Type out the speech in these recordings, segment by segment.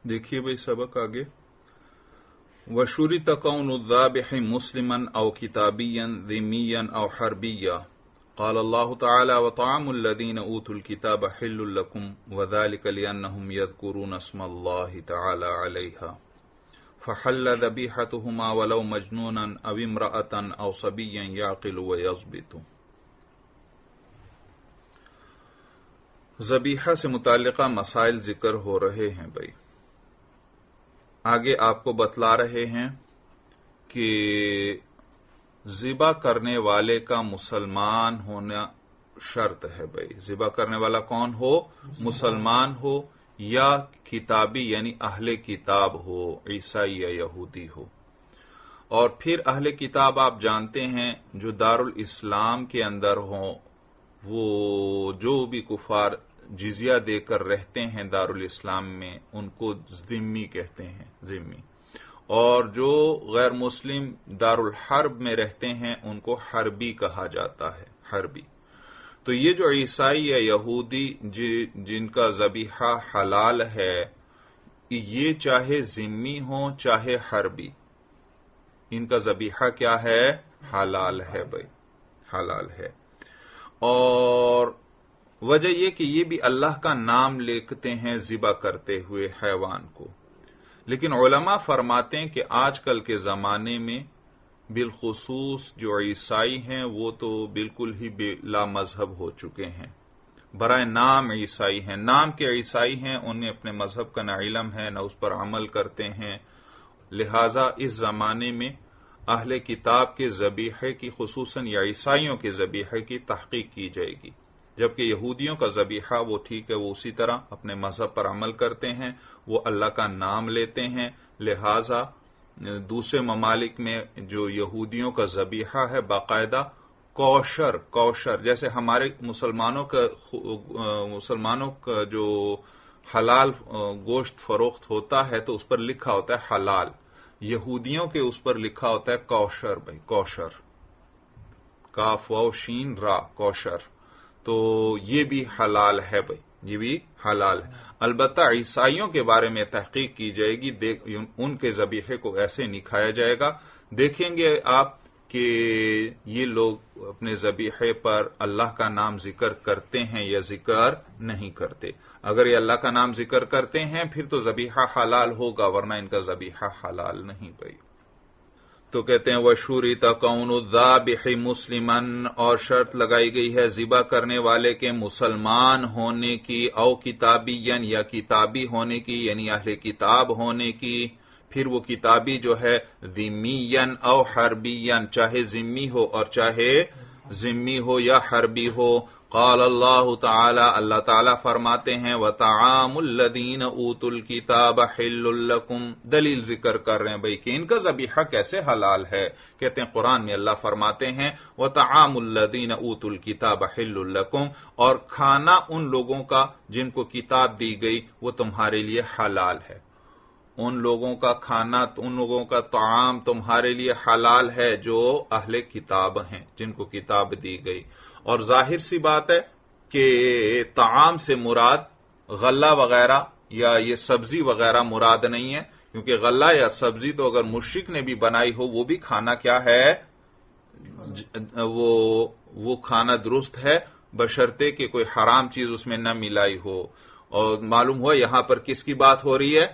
देखिए भाई सबक आगे। वशुरित कौनु ज़ाबिहि मुस्लिमन औ किताबियन ज़िम्मियन औ हर्बिया क़ाल अल्लाहु तआला व तआमुल लज़ीना ऊतुल किताब हिल्लुल लकुम व ज़ालिका लिअन्नहुम यज़कुरून अस्मल्लाहि तआला अलैहा फहल्ल ज़बीहतुहुमा वलौ मजनूनन अव इम्रअतन औ सबिय्यन याक़िलु व यज़बितु। ज़बीहा से मुताल्लिक़ा मसाइल जिक्र हो रहे हैं भाई। आगे आपको बतला रहे हैं कि ज़िबा करने वाले का मुसलमान होना शर्त है भाई। ज़िबा करने वाला कौन हो? मुसलमान हो या किताबी यानी अहले किताब हो, ईसाई या यहूदी हो। और फिर अहले किताब आप जानते हैं जो दारुल इस्लाम के अंदर हो, वो जो भी कुफार जिजिया देकर रहते हैं दारुल इस्लाम में, उनको ज़िम्मी कहते हैं, ज़िम्मी। और जो गैर मुस्लिम दारुल हर्ब में रहते हैं उनको हर्बी कहा जाता है, हर्बी। तो ये जो ईसाई या यहूदी जिनका ज़बीहा हलाल है, ये चाहे ज़िम्मी हो चाहे हर्बी, इनका ज़बीहा क्या है? हलाल है भाई, हलाल है। और वजह यह कि ये भी अल्लाह का नाम लेते हैं ज़िबा करते हुए हैवान को। लेकिन उलमा फरमाते हैं कि आजकल के ज़माने में बिलखुसूस जो ईसाई हैं वो तो बिल्कुल ही बेला मजहब हो चुके हैं। बराए नाम ईसाई हैं, नाम के ईसाई हैं, उन्हें अपने मजहब का न इल्म है न उस पर अमल करते हैं। लिहाजा इस ज़माने में अहले किताब के ज़बीहे की, खुसूसन या ईसाइयों के ज़बीहे की तहकीक की जाएगी। जबकि यहूदियों का ज़बीहा वो ठीक है, वो उसी तरह अपने मजहब पर अमल करते हैं, वो अल्लाह का नाम लेते हैं। लिहाजा दूसरे ममालिक में जो यहूदियों का ज़बीहा है बाकायदा कौशर, जैसे हमारे मुसलमानों का जो हलाल गोश्त फरोख्त होता है तो उस पर लिखा होता है हलाल, यहूदियों के उस पर लिखा होता है कौशर भाई, कौशर, काफ वाव शीन रा, कौशर। तो ये भी हलाल है भाई, ये भी हलाल है। अलबत्ता ईसाइयों के बारे में तहकीक की जाएगी, उनके ज़बीहे को ऐसे नहीं खाया जाएगा। देखेंगे आप कि ये लोग अपने ज़बीहे पर अल्लाह का नाम जिक्र करते हैं या जिक्र नहीं करते। अगर ये अल्लाह का नाम जिक्र करते हैं फिर तो ज़बीहा हलाल होगा, वरना इनका ज़बीहा हलाल नहीं भाई। तो कहते हैं वशुरित कौनु ज़ाबिहि मुस्लिमन, और शर्त लगाई गई है ज़िबा करने वाले के मुसलमान होने की, औ किताबियन या किताबी होने की यानी अहले किताब होने की। फिर वो किताबी जो है ज़िम्मियन औ हर्बियन, चाहे ज़िम्मी हो और चाहे ज़िम्मी हो या हर्बी हो। क़ाल अल्लाहु तआला, अल्लाह ताला फरमाते हैं व तआमुल लज़ीना ऊतुल किताब हिल्लुल लकुम। दलील जिक्र कर रहे हैं भाई कि इनका ज़बीहा कैसे हलाल है। कहते हैं कुरान में अल्लाह फरमाते हैं व तआमुल लज़ीना ऊतुल किताब हिल्लुल लकुम, और खाना उन लोगों का जिनको किताब दी गई वो तुम्हारे लिए हलाल है। उन लोगों का खाना, उन लोगों का ताम तुम्हारे लिए हलाल है जो अहले किताब हैं, जिनको किताब दी गई। और जाहिर सी बात है कि ताम से मुराद गल्ला वगैरह या ये सब्जी वगैरह मुराद नहीं है, क्योंकि गल्ला या सब्जी तो अगर मुश्रिक ने भी बनाई हो वो भी खाना क्या है, वो खाना दुरुस्त है, बशर्ते कि कोई हराम चीज उसमें न मिलाई हो। और मालूम हुआ यहां पर किसकी बात हो रही है?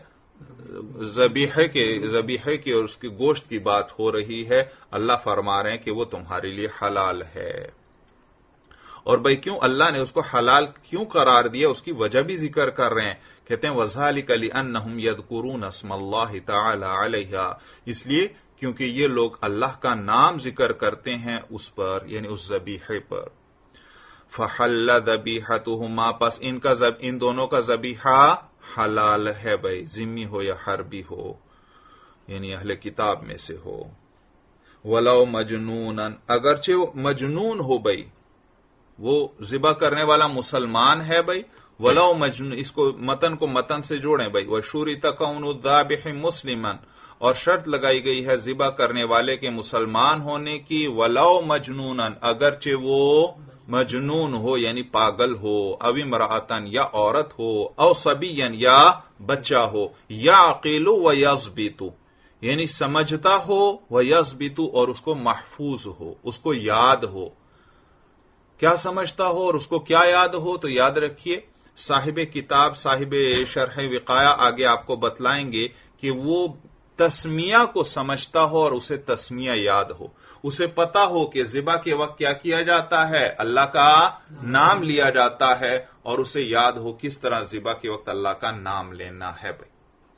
ज़बीहे की और उसके गोश्त की बात हो रही है। अल्लाह फरमा रहे हैं कि वो तुम्हारे लिए हलाल है। और भाई क्यों अल्लाह ने उसको हलाल क्यों करार दिया, उसकी वजह भी जिक्र कर रहे हैं। कहते हैं वज़ालिका लिअन्नहुम यज़कुरून अस्मल्लाहि तआला अलैहा, इसलिए क्योंकि ये लोग अल्लाह का नाम जिक्र करते हैं उस पर, यानी उस ज़बीहे पर। फहल्ल ज़बीहतुहुमा, पस इन दोनों का ज़बीहा हलाल है भाई, ज़िम्मी हो या हर्बी हो, यानी अहले किताब में से हो। वलौ मजनूनन, अगरचे वो मजनून हो भाई, वो ज़िबा करने वाला मुसलमान है भाई। वलौ मजनून, इसको मतन से जोड़ें भाई। वशुरित कौनु ज़ाबिहि मुस्लिमन, اور شرط لگائی گئی ہے ذبح کرنے والے کے مسلمان ہونے کی، ولو مجنونن، اگرچہ وہ مجنون ہو یعنی پاگل ہو، او امرأتن یا عورت ہو، او صبیًا یا بچہ ہو، یعقل و یضبط یعنی سمجھتا ہو، و یضبط اور اس کو محفوظ ہو، اس کو یاد ہو۔ کیا سمجھتا ہو اور اس کو کیا یاد ہو؟ تو یاد رکھیے صاحب کتاب صاحب شرح وقایہ آگے آپ کو بتلائیں گے کہ وہ تسمیہ کو سمجھتا ہو اور اسے تسمیہ یاد ہو، اسے پتا ہو کہ ذبح کے وقت کیا کیا جاتا ہے، اللہ کا نام لیا جاتا ہے، اور اسے یاد ہو کس طرح ذبح کے وقت اللہ کا نام لینا ہے بھائی۔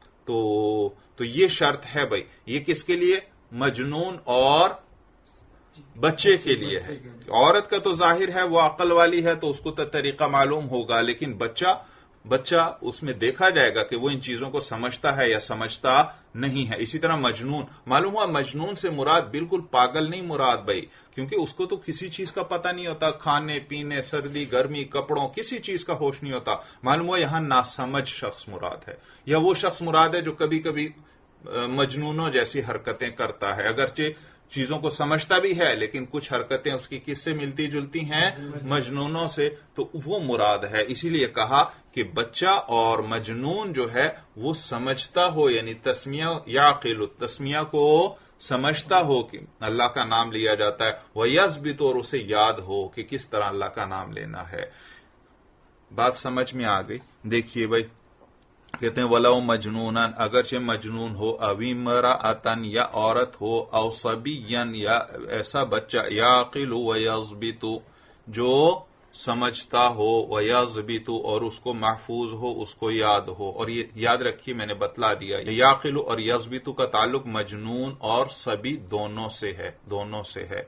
تو یہ شرط ہے بھائی، یہ کس کے لیے؟ مجنون اور بچے کے لیے ہے۔ عورت کا تو ظاہر ہے وہ عقل والی ہے تو اس کو تو طریقہ معلوم ہوگا، لیکن بچہ اس میں دیکھا جائے گا کہ وہ ان چیزوں کو سمجھتا ہے یا سمجھتا نہیں ہے۔ اسی طرح مجنون، معلوم ہوا مجنون سے مراد بالکل پاگل نہیں مراد بھائی، کیونکہ اس کو تو کسی چیز کا پتہ نہیں ہوتا، کھانے پینے، سردی گرمی، کپڑوں، کسی چیز کا ہوش نہیں ہوتا۔ معلوم ہوا یہاں ناسمجھ شخص مراد ہے، یا وہ شخص مراد ہے جو کبھی کبھی مجنونوں جیسی حرکتیں کرتا ہے، اگرچہ چیزوں کو سمجھتا بھی ہے لیکن کچھ حرکتیں اس کی کس سے ملتی جلتی ہیں؟ مجنونوں سے، تو وہ مراد ہے۔ اسی لیے کہا کہ بچہ اور مجنون جو ہے وہ سمجھتا ہو، یعنی تسمیہ یعقل، تسمیہ کو سمجھتا ہو کہ اللہ کا نام لیا جاتا ہے، وَيَضْبِطُ اور اسے یاد ہو کہ کس طرح اللہ کا نام لینا ہے۔ بات سمجھ میں آ گئی؟ دیکھیے بھائی، کہتے ہیں وَلَوْ مَجْنُونًا، اگرچہ مجنون ہو، اَوْ امْرَأَةً یا عورت ہو، اَوْ صَبِيًّا یا ایسا بچہ، یعقل وَيَضْبِطُ جو سمجھتا ہو، وَيَضْبِطُ اور اس کو محفوظ ہو، اس کو یاد ہو۔ اور یہ یاد رکھیے میں نے بتلا دیا، یعقل اور یضبط کا تعلق مجنون اور صبی دونوں سے ہے۔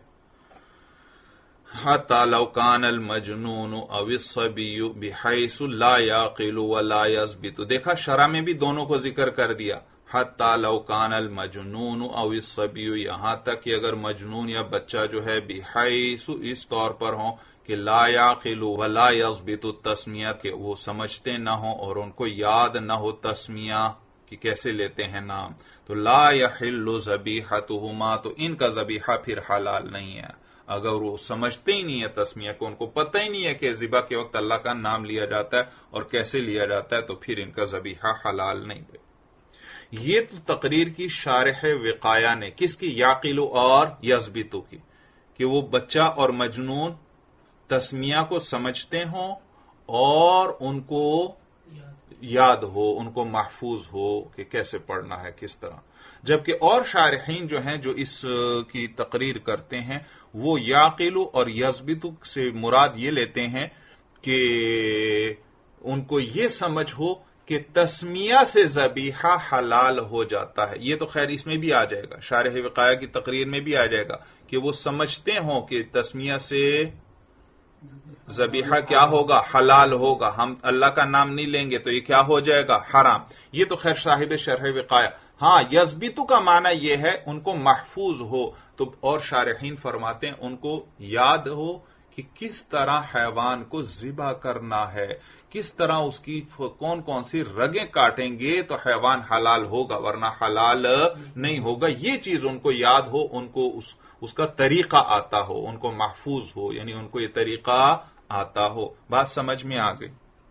حتی لو کان المجنون او الصبی بحیث لا یعقل ولا یضبط، دیکھا شرع میں بھی دونوں کو ذکر کر دیا، حتی لو کان المجنون او الصبی، یہاں تک کہ اگر مجنون یا بچہ جو ہے بحیث اس طور پر ہوں کہ لا یعقل ولا یضبط تسمیہ، کہ وہ سمجھتے نہ ہوں اور ان کو یاد نہ ہو تسمیہ کہ کیسے لیتے ہیں نام، تو لا یحل ذبیحتہما، تو ان کا ذبیحہ پھر حلال نہیں ہے۔ اگر وہ سمجھتے ہی نہیں ہے تسمیہ کو، ان کو پتہ ہی نہیں ہے کہ ذبح کے وقت اللہ کا نام لیا جاتا ہے اور کیسے لیا جاتا ہے، تو پھر ان کا ذبیحہ حلال نہیں ہے۔ یہ تو تقریر کی شارح وقایہ نے، کس کی؟ یعقل اور یضبط کی، کہ وہ بچہ اور مجنون تسمیہ کو سمجھتے ہوں اور ان کو یاد ہو، ان کو محفوظ ہو کہ کیسے پڑھنا ہے کس طرح۔ جبکہ اور شارحین جو ہیں جو اس کی تقریر کرتے ہیں وہ یعقل اور یضبط سے مراد یہ لیتے ہیں کہ ان کو یہ سمجھ ہو کہ تسمیہ سے ذبیحہ حلال ہو جاتا ہے۔ یہ تو خیر اس میں بھی آ جائے گا، شارح وقایہ کی تقریر میں بھی آ جائے گا کہ وہ سمجھتے ہوں کہ تسمیہ سے ذبیحہ کیا ہوگا؟ حلال ہوگا، ہم اللہ کا نام نہیں لیں گے تو یہ کیا ہو جائے گا؟ حرام۔ یہ تو خیر صاحب شرح وقایہ۔ ہاں، یضبط کا معنی یہ ہے ان کو محفوظ ہو، تو اور شارحین فرماتے ہیں ان کو یاد ہو کہ کس طرح حیوان کو ذبح کرنا ہے، کس طرح اس کی کون کون سی رگیں کاٹیں گے تو حیوان حلال ہوگا ورنہ حلال نہیں ہوگا۔ یہ چیز ان کو یاد ہو، ان کو اس کا طریقہ آتا ہو، ان کو محفوظ ہو، یعنی ان کو یہ طریقہ آتا ہو۔ بات سمجھ میں آ گئی؟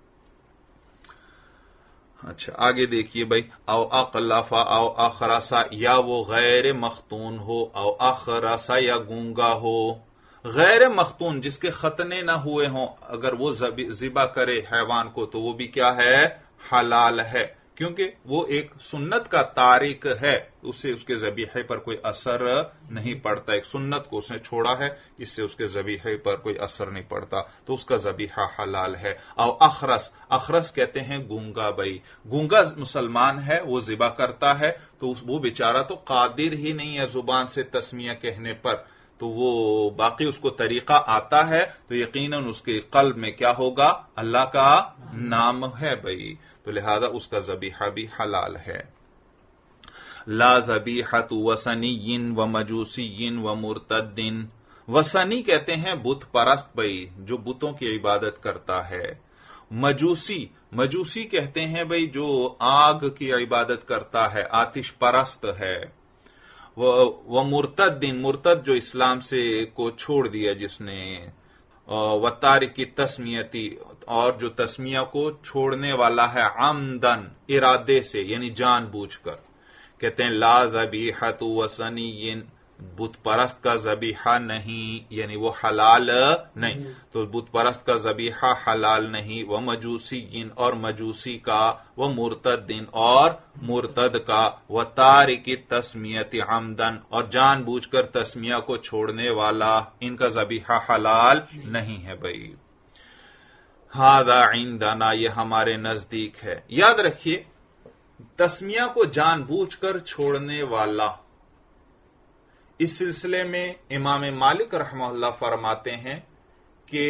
اچھا آگے دیکھیے بھائی، او اقلفا او اخرسا، یا وہ غیر مختون ہو، او اخرسا یا گونگا ہو۔ غیر مختون جس کے ختنے نہ ہوئے ہوں، اگر وہ ذبح کرے حیوان کو تو وہ بھی کیا ہے؟ حلال ہے، کیونکہ وہ ایک سنت کا تارک ہے، اس سے اس کے ذبیحے پر کوئی اثر نہیں پڑتا، ایک سنت کو اس نے چھوڑا ہے، اس سے اس کے ذبیحے پر کوئی اثر نہیں پڑتا، تو اس کا ذبیحہ حلال ہے۔ او اخرس، اخرس کہتے ہیں گونگا بھائی، گونگا مسلمان ہے، وہ ذبح کرتا ہے تو وہ بیچارہ تو قادر ہی نہیں ہے زبان سے تسمیہ کہنے پر، تو وہ باقی اس کو طریقہ آتا ہے تو یقیناً اس کے قلب میں کیا ہوگا؟ اللہ کا نام ہے بھائی، تو لہذا اس کا ذبیحہ بھی حلال ہے۔ لا ذبیحۃ وثنی و مجوسی و مرتد، وثنی کہتے ہیں بت پرست بھائی، جو بتوں کی عبادت کرتا ہے، مجوسی کہتے ہیں بھئی جو آگ کی عبادت کرتا ہے، آتش پرست ہے. وہ مرتد جو اسلام سے کو چھوڑ دیا جس نے، و تارک تسمیتی، اور جو تسمیہ کو چھوڑنے والا ہے عمدن، ارادے سے، یعنی جان بوجھ کر. کہتے ہیں لا ذبیحۃ وثنی، بت پرست کا ذبیحہ نہیں، یعنی وہ حلال نہیں. تو بت پرست کا ذبیحہ حلال نہیں. وہ مجوسی، اور مجوسی کا، وہ مرتد، اور مرتد کا، وہ تارک تسمیت عمدن، اور جان بوجھ کر تسمیہ کو چھوڑنے والا، ان کا ذبیحہ حلال نہیں ہے بھائی. ھذا عندنا، یہ ہمارے نزدیک ہے. یاد رکھیے تسمیہ کو جان بوجھ کر چھوڑنے والا، اس سلسلے میں امام مالک رحمہ اللہ فرماتے ہیں کہ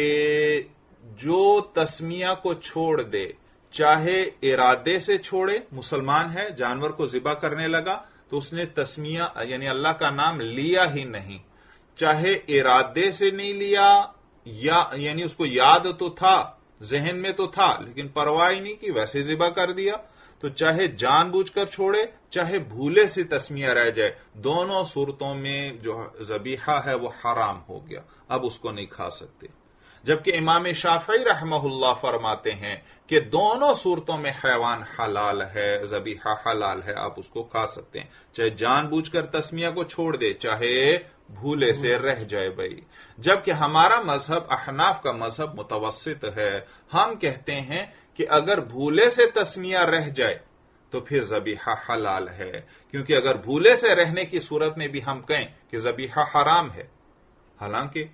جو تسمیہ کو چھوڑ دے، چاہے ارادے سے چھوڑے، مسلمان ہے، جانور کو ذبح کرنے لگا تو اس نے تسمیہ یعنی اللہ کا نام لیا ہی نہیں، چاہے ارادے سے نہیں لیا، یا یعنی اس کو یاد تو تھا، ذہن میں تو تھا، لیکن پرواہ ہی نہیں کی، ویسے ذبح کر دیا، تو چاہے جان بوجھ کر چھوڑے، چاہے بھولے سے تسمیہ رہ جائے، دونوں صورتوں میں جو ذبیحہ ہے وہ حرام ہو گیا، اب اس کو نہیں کھا سکتے. جبکہ امام شافعی رحمہ اللہ فرماتے ہیں کہ دونوں صورتوں میں حیوان حلال ہے، ذبیحہ حلال ہے، آپ اس کو کھا سکتے ہیں، چاہے جان بوجھ کر تسمیہ کو چھوڑ دے، چاہے بھولے سے رہ جائے بھائی. جبکہ ہمارا مذہب، احناف کا مذہب متوسط ہے، ہم کہتے ہیں کہ اگر بھولے سے تسمیہ رہ جائے تو پھر ذبیحہ حلال ہے، کیونکہ اگر بھولے سے رہنے کی صورت میں بھی ہم کہیں کہ ذبیحہ حرام ہے، حالانکہ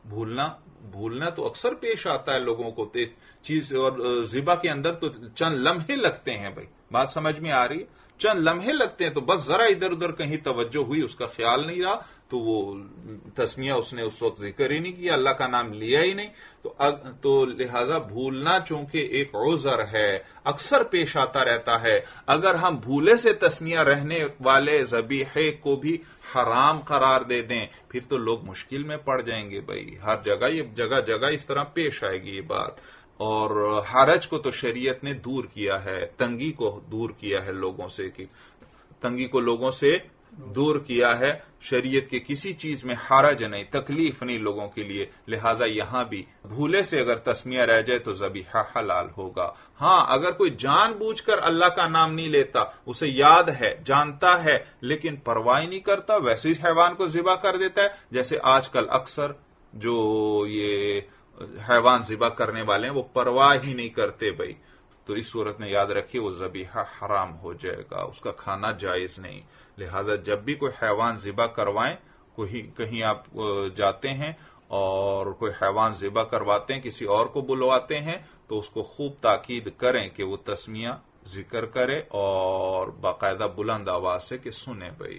بھولنا تو اکثر پیش آتا ہے لوگوں کو، چیز اور ذبح کے اندر تو چند لمحے لگتے ہیں بھائی، بات سمجھ میں آ رہی ہے، چند لمحے لگتے ہیں، تو بس ذرا ادھر ادھر کہیں توجہ ہوئی، اس کا خیال نہیں رہا، تو وہ تسمیہ اس نے اس وقت ذکر ہی نہیں کیا، اللہ کا نام لیا ہی نہیں، تو لہذا بھولنا چونکہ ایک عذر ہے، اکثر پیش آتا رہتا ہے. اگر ہم بھولے سے تسمیہ رہنے والے ذبیحے کو بھی حرام قرار دے دیں پھر تو لوگ مشکل میں پڑ جائیں گے بھائی. ہر جگہ یہ جگہ اس طرح پیش آئے گی یہ بات. اور حرج کو تو شریعت نے دور کیا ہے، تنگی کو دور کیا ہے لوگوں سے، کہ تنگی کو لوگوں سے دور کیا ہے. شریعت کے کسی چیز میں حرج نہیں، تکلیف نہیں لوگوں کے لیے، لہذا یہاں بھی بھولے سے اگر تسمیہ رہ جائے تو ذبیحہ حلال ہوگا. ہاں اگر کوئی جان بوجھ کر اللہ کا نام نہیں لیتا، اسے یاد ہے، جانتا ہے، لیکن پرواہ نہیں کرتا، ویسے ہی حیوان کو ذبح کر دیتا ہے، جیسے آج کل اکثر جو یہ حیوان ذبح کرنے والے ہیں وہ پرواہ ہی نہیں کرتے بھائی، تو اس صورت میں یاد رکھیے وہ ذبیحہ حرام ہو جائے گا، اس کا کھانا جائز نہیں. لہذا جب بھی کوئی حیوان ذبح کروائیں، کہیں آپ جاتے ہیں اور کوئی حیوان ذبح کرواتے ہیں، کسی اور کو بلواتے ہیں، تو اس کو خوب تاکید کریں کہ وہ تسمیہ ذکر کرے اور باقاعدہ بلند آواز سے کہ سنیں بھائی.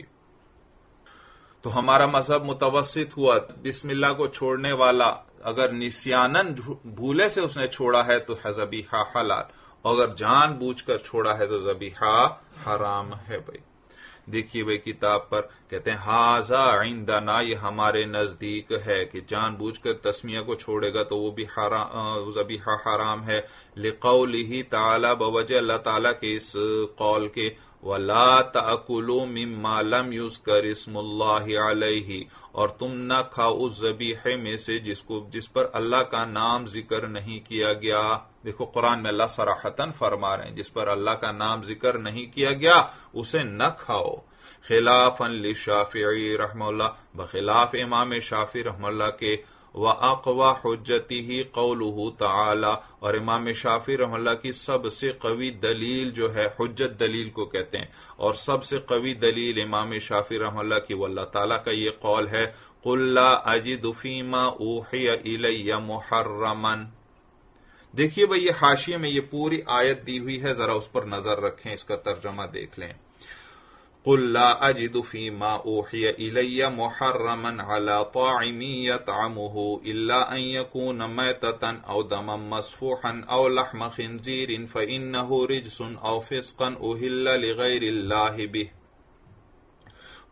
تو ہمارا مذہب متوسط ہوا. بسم اللہ کو چھوڑنے والا اگر نسیانن بھولے سے اس نے چھوڑا ہے تو ذبیحہ حلال، اور اگر جان بوجھ کر چھوڑا ہے تو ذبیحہ حرام ہے بھائی. دیکھیے بھائی کتاب پر کہتے ہیں ھذا عندنا، یہ ہمارے نزدیک ہے کہ جان بوجھ کر تسمیہ کو چھوڑے گا تو وہ بھی ذبیحہ حرام ہے. لقولہ تعالی، بوجہ اللہ تعالی کے اس قول کے، وَلَا تَأْكُلُوا مِمَّا لَمْ يُذْكَرِ اسْمُ اللَّهِ عَلَيْهِ، اور تم نہ کھاؤ اس ذبیحے میں سے جس پر اللہ کا نام ذکر نہیں کیا گیا. دیکھو قرآن میں اللہ صراحتاً فرما رہے ہیں جس پر اللہ کا نام ذکر نہیں کیا گیا اسے نہ کھاؤ. خلافاً للشافعی رحمہ اللہ، بخلاف امام شافعی رحمہ اللہ کے، وَأَقْوَى حُجَّتِهِ قَوْلُهُ تَعَالَى، اور امام شافعی رحمہ اللہ کی سب سے قوی دلیل جو ہے، حجت دلیل کو کہتے ہیں، اور سب سے قوی دلیل امام شافعی رحمہ اللہ کی وہ اللہ تعالیٰ کا یہ قول ہے، قُلْ لَا أَجِدُ فِي مَا أُوحِيَ إِلَيَّ مُحَرَّمًا. دیکھیے بھئی یہ حاشیے میں یہ پوری آیت دی ہوئی ہے، ذرا اس پر نظر رکھیں، اس کا ترجمہ دیکھ لیں. قُلْ لَا أَجِدُ فِي مَا أُوحِيَ إِلَيَّ مُحَرَّمًا عَلَى طَاعِمٍ يَطْعَمُهُ إِلَّا أَن يَكُونَ مَيْتَةً أَوْ دَمًا مَّسْفُوحًا أَوْ لَحْمَ خِنزِيرٍ فَإِنَّهُ رِجْسٌ أَوْ فِسْقٌ أُهِلَّ لِغَيْرِ اللَّهِ بِهِ.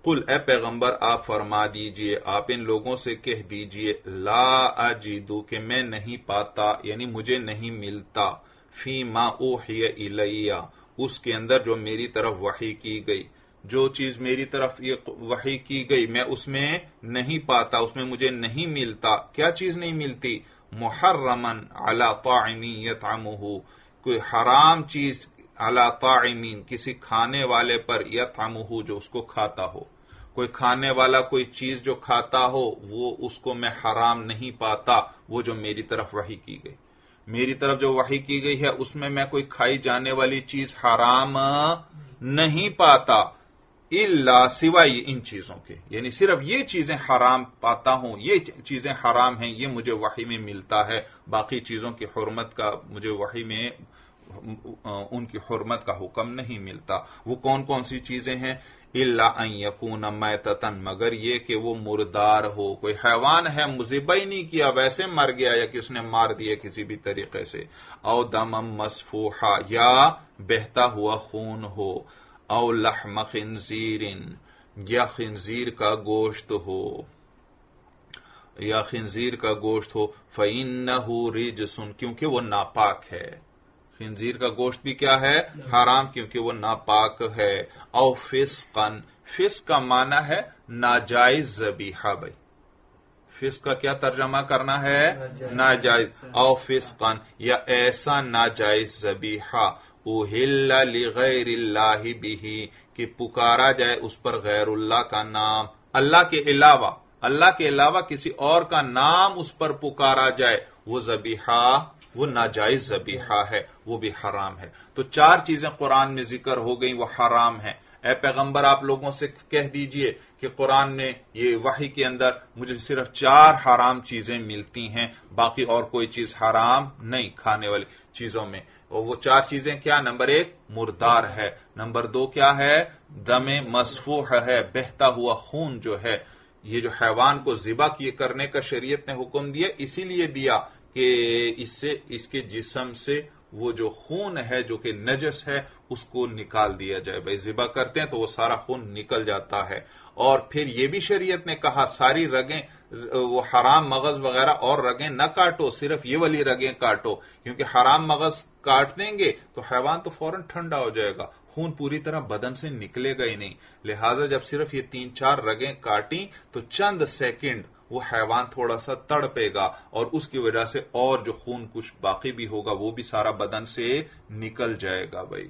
قل اے پیغمبر آپ فرما دیجئے، آپ ان لوگوں سے کہہ دیجئے، لا اجدو کہ میں نہیں پاتا، یعنی مجھے نہیں ملتا، فی ما اوحی الیہ اس کے اندر جو میری طرف وحی کی گئی، جو چیز میری طرف یہ وحی کی گئی میں اس میں نہیں پاتا، اس میں مجھے نہیں ملتا۔ کیا چیز نہیں ملتی؟ محرمن علی طاعم یطعمہ، کوئی حرام چیز علی طاعمین کسی کھانے والے پر، یطعمہ جو اس کو کھاتا ہو، کوئی کھانے والا کوئی چیز جو کھاتا ہو وہ اس کو میں حرام نہیں پاتا، وہ جو میری طرف وحی کی گئی، میری طرف جو وحی کی گئی ہے اس میں کوئی کھائی جانے والی چیز حرام نہیں پاتا، الا سوائے ان چیزوں کے، یعنی صرف یہ چیزیں حرام پاتا ہوں، یہ چیزیں حرام ہیں، یہ مجھے وحی میں ملتا ہے، باقی چیزوں کی حرمت کا مجھے وحی میں ان کی حرمت کا حکم نہیں ملتا۔ وہ کون کون سی چیزیں ہیں؟ الا ان یکون میتتن، مگر یہ کہ وہ مردار ہو، کوئی حیوان ہے ذبح ہی نہیں کیا ویسے مر گیا، یا کس نے مار دیا کسی بھی طریقے سے، او دم مسفوحا یا بہتا ہوا خون ہو، او لحم خنزیر یا خنزیر کا گوشت ہو، یا خنزیر کا گوشت ہو، فإنہ رجس کیونکہ وہ ناپاک ہے، خنزیر کا گوشت بھی کیا ہے؟ حرام، کیونکہ وہ ناپاک ہے، او فسقن، فسق کا معنی ہے ناجائز ذبیحہ، بھائی فسق کا کیا ترجمہ کرنا ہے؟ ناجائز، او فسقن یا ایسا ناجائز ذبیحہ، اہل لغیر اللہ بہ کہ پکارا جائے اس پر غیر اللہ کا نام، اللہ کے علاوہ کسی اور کا نام اس پر پکارا جائے، وہ ذبیحہ وہ ناجائز ذبیحہ ہے، وہ بھی حرام ہے۔ تو چار چیزیں قرآن میں ذکر ہو گئیں، وہ حرام ہیں۔ اے پیغمبر آپ لوگوں سے کہہ دیجئے کہ قرآن میں یہ وحی کے اندر مجھے صرف چار حرام چیزیں ملتی ہیں، باقی اور کوئی چیز حرام نہیں کھانے والی چیزوں میں۔ اور وہ چار چیزیں کیا؟ نمبر 1 مردار ہے، نمبر 2 کیا ہے؟ دم مسفوح ہے، بہتا ہوا خون جو ہے، یہ جو حیوان کو ذبح کرنے کا شریعت نے حکم دیا، اسی لیے دیا کہ اس کے جسم سے وہ جو خون ہے جو کہ نجس ہے اس کو نکال دیا جائے، بھائی ذبح کرتے ہیں تو وہ سارا خون نکل جاتا ہے۔ اور پھر یہ بھی شریعت نے کہا ساری رگیں، وہ حرام مغز وغیرہ اور رگیں نہ کاٹو، صرف یہ والی رگیں کاٹو، کیونکہ حرام مغز کاٹ دیں گے تو حیوان تو فوراً ٹھنڈا ہو جائے گا، خون پوری طرح بدن سے نکلے گا ہی نہیں، لہذا جب صرف یہ 3-4 رگیں کاٹیں تو چند سیکنڈ وہ حیوان تھوڑا سا تڑپے گا، اور اس کی وجہ سے اور جو خون کچھ باقی بھی ہوگا وہ بھی سارا بدن سے نکل جائے گا، بھائی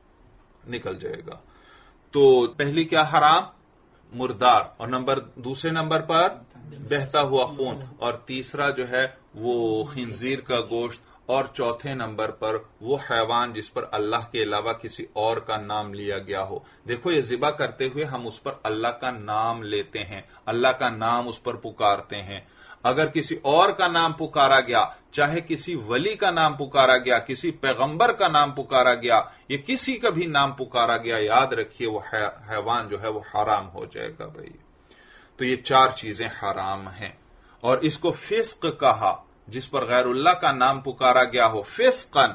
نکل جائے گا۔ تو پہلی کیا حرام؟ مردار، اور دوسرے نمبر پر بہتا ہوا خون، اور تیسرا جو ہے وہ خنزیر کا گوشت، اور چوتھے نمبر پر وہ حیوان جس پر اللہ کے علاوہ کسی اور کا نام لیا گیا ہو۔ دیکھو یہ ذبح کرتے ہوئے ہم اس پر اللہ کا نام لیتے ہیں، اللہ کا نام اس پر پکارتے ہیں۔ اگر کسی اور کا نام پکارا گیا، چاہے کسی ولی کا نام پکارا گیا، کسی پیغمبر کا نام پکارا گیا، یا کسی کا بھی نام پکارا گیا، یاد رکھیے وہ حیوان جو ہے وہ حرام ہو جائے گا، بھائی۔ تو یہ چار چیزیں حرام ہیں، اور اس کو فسق کہا جس پر غیر اللہ کا نام پکارا گیا ہو، فسقن،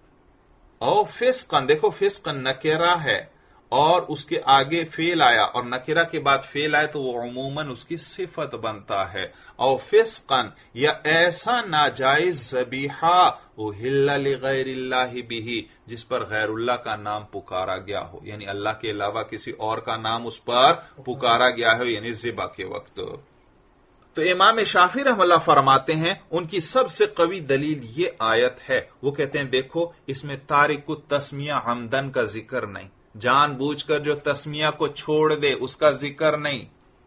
او فسقن، دیکھو فسقن نکرہ ہے اور اس کے آگے فعل آیا، اور نکرہ کے بعد فعل آئے تو وہ عموماً اس کی صفت بنتا ہے، او فسقن یا ایسا ناجائز ذبیحہ اہل لغیر اللہ بہ جس پر غیر اللہ کا نام پکارا گیا ہو، یعنی اللہ کے علاوہ کسی اور کا نام اس پر پکارا گیا ہو، یعنی ذبح کے وقت۔ تو امام شافعی رحمہ اللہ فرماتے ہیں ان کی سب سے قوی دلیل یہ آیت ہے، وہ کہتے ہیں دیکھو اس میں تارک التسمیہ عمدن کا ذکر نہیں، جان بوجھ کر جو تسمیہ کو چھوڑ دے اس کا ذکر نہیں۔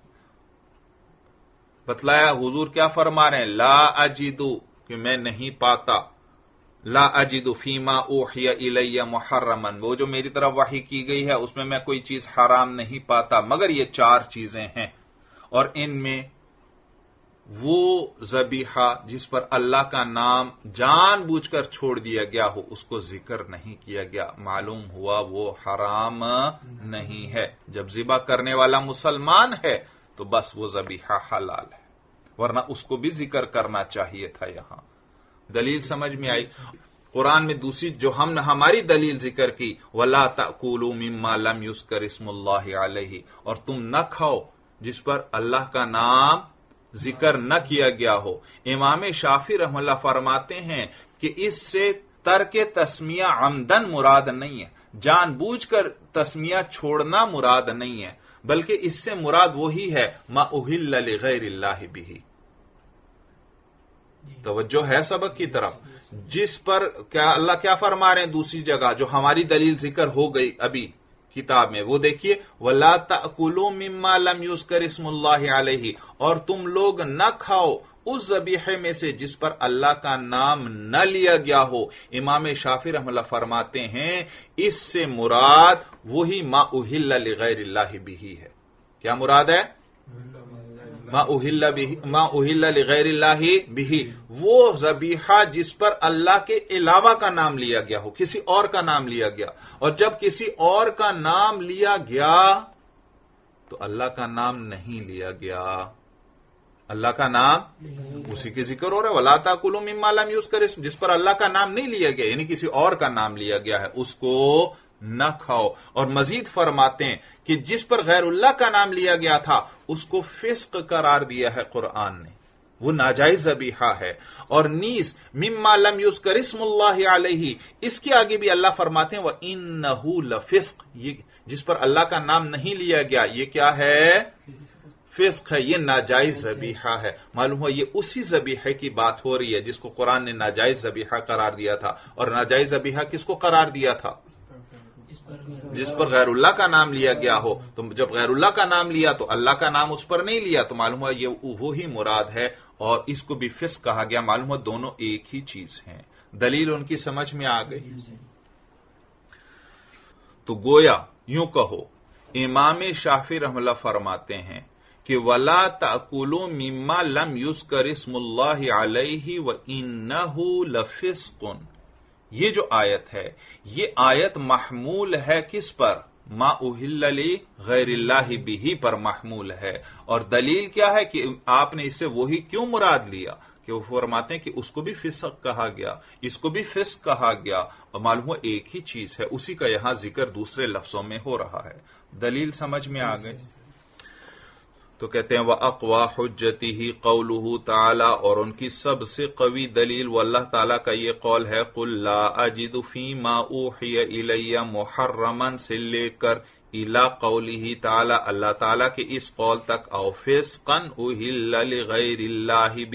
بتلایا حضور کیا فرما رہے ہیں؟ لا اجدو کہ میں نہیں پاتا، لا اجدو فیما اوحی الی محرما، وہ جو میری طرف وحی کی گئی ہے اس میں کوئی چیز حرام نہیں پاتا مگر یہ چار چیزیں ہیں، اور ان میں وہ ذبیحہ جس پر اللہ کا نام جان بوجھ کر چھوڑ دیا گیا ہو اس کو ذکر نہیں کیا گیا، معلوم ہوا وہ حرام نہیں ہے۔ جب ذبح کرنے والا مسلمان ہے تو بس وہ ذبیحہ حلال ہے، ورنہ اس کو بھی ذکر کرنا چاہیے تھا۔ یہاں دلیل سمجھ میں آئی؟ قرآن میں دوسری جو ہم نے ہماری دلیل ذکر کی وَلَا تَأْكُلُوا مِمَّا لَمْ يُذْكَرِ اسْمُ اللَّهِ عَلَيْهِ، اور تم نہ کھاؤ جس پر اللہ کا نام ذکر نہ کیا گیا ہو۔ امام شافعی رحمہ اللہ فرماتے ہیں کہ اس سے ترک تسمیہ عمدن مراد نہیں ہے، جان بوجھ کر تسمیہ چھوڑنا مراد نہیں ہے، بلکہ اس سے مراد وہی ہے ما اہل لغیر اللہ بہ۔ توجہ ہے سبق کی طرف، جس پر کیا اللہ کیا فرما رہے ہیں دوسری جگہ جو ہماری دلیل ذکر ہو گئی ابھی کتاب میں، وہ دیکھیے وَلَا تَأْكُلُوا مِمَّا لَمْ يُذْكَرِ اسْمُ اللَّهِ عَلَيْهِ، اور تم لوگ نہ کھاؤ اس ذبیحے میں سے جس پر اللہ کا نام نہ لیا گیا ہو۔ امام شافعی رحمہ اللہ فرماتے ہیں اس سے مراد وہی ما اہل لغیر اللہ بہ ہے۔ کیا مراد ہے؟ ما اہل لغیر اللہ بہ، وہ ذبیحہ جس پر اللہ کے علاوہ کا نام لیا گیا ہو، کسی اور کا نام لیا گیا، اور جب کسی اور کا نام لیا گیا تو اللہ کا نام نہیں لیا گیا، اللہ کا نام اسی کے ذکر ہو رہا ہے وَلَا تَأْكُلُوا مِمَّا لَمْ يُذْكَرِ، جس پر اللہ کا نام نہیں لیا گیا یعنی کسی اور کا نام لیا گیا ہے اس کو نہ کھاؤ۔ اور مزید فرماتے ہیں کہ جس پر غیر اللہ کا نام لیا گیا تھا اس کو فسق قرار دیا ہے قرآن نے، وہ ناجائز ذبیحہ ہے۔ اور نیز مما لم یذکر اسم اللہ علیہ، اس کے آگے بھی اللہ فرماتے ہیں وَإِنَّهُ لَفِسْقٌ، یہ جس پر اللہ کا نام نہیں لیا گیا یہ کیا ہے؟ فسق ہے، یہ ناجائز ذبیحہ ہے۔ معلوم ہوا یہ اسی ذبیحے کی بات ہو رہی ہے جس کو قرآن نے ناجائز ذبیحہ قرار دیا تھا۔ اور ناجائز ذبیحہ کس کو قرار دیا تھا؟ جس پر غیر اللہ کا نام لیا گیا ہو۔ تو جب غیر اللہ کا نام لیا تو اللہ کا نام اس پر نہیں لیا، تو معلوم ہوا یہ وہی مراد ہے، اور اس کو بھی فسق کہا گیا۔ معلوم ہوا دونوں ایک ہی چیز ہیں۔ دلیل ان کی سمجھ میں آ گئی؟ تو گویا یوں کہو امام شافعی رحمہ اللہ فرماتے ہیں کہ وَلَا تَأْكُلُوا مِمَّا لَمْ يُذْكَرِ اسْمُ اللَّهِ عَلَيْهِ وَإِنَّهُ لَفِسْقٌ، یہ جو آیت ہے یہ آیت محمول ہے کس پر؟ ما اہل لغیر اللہ بہ پر محمول ہے۔ اور دلیل کیا ہے کہ آپ نے اس سے وہی کیوں مراد لیا کہ وہ فرماتے ہیں کہ اس کو بھی فسق کہا گیا، اس کو بھی فسق کہا گیا، اور معلوم ہو ایک ہی چیز ہے، اسی کا یہاں ذکر دوسرے لفظوں میں ہو رہا ہے۔ دلیل سمجھ میں آ گئی؟ تو کہتے ہیں وَأَقْوَى حُجَّتِهِ قَوْلُهُ تَعَالَى، اور ان کی سب سے قوی دلیل وہ اللہ تعالیٰ کا یہ قول ہے قُلْ لَا أَجِدُ فِي مَا أُوحِيَ إِلَيَّ مُحَرَّمًا سے لے کر إِلَىٰ قَوْلِهِ تَعَالَى اللہ تعالیٰ کے اس قول تک أَوْ فِسْقًا أُحِلَّ لِغَيْرِ اللَّهِ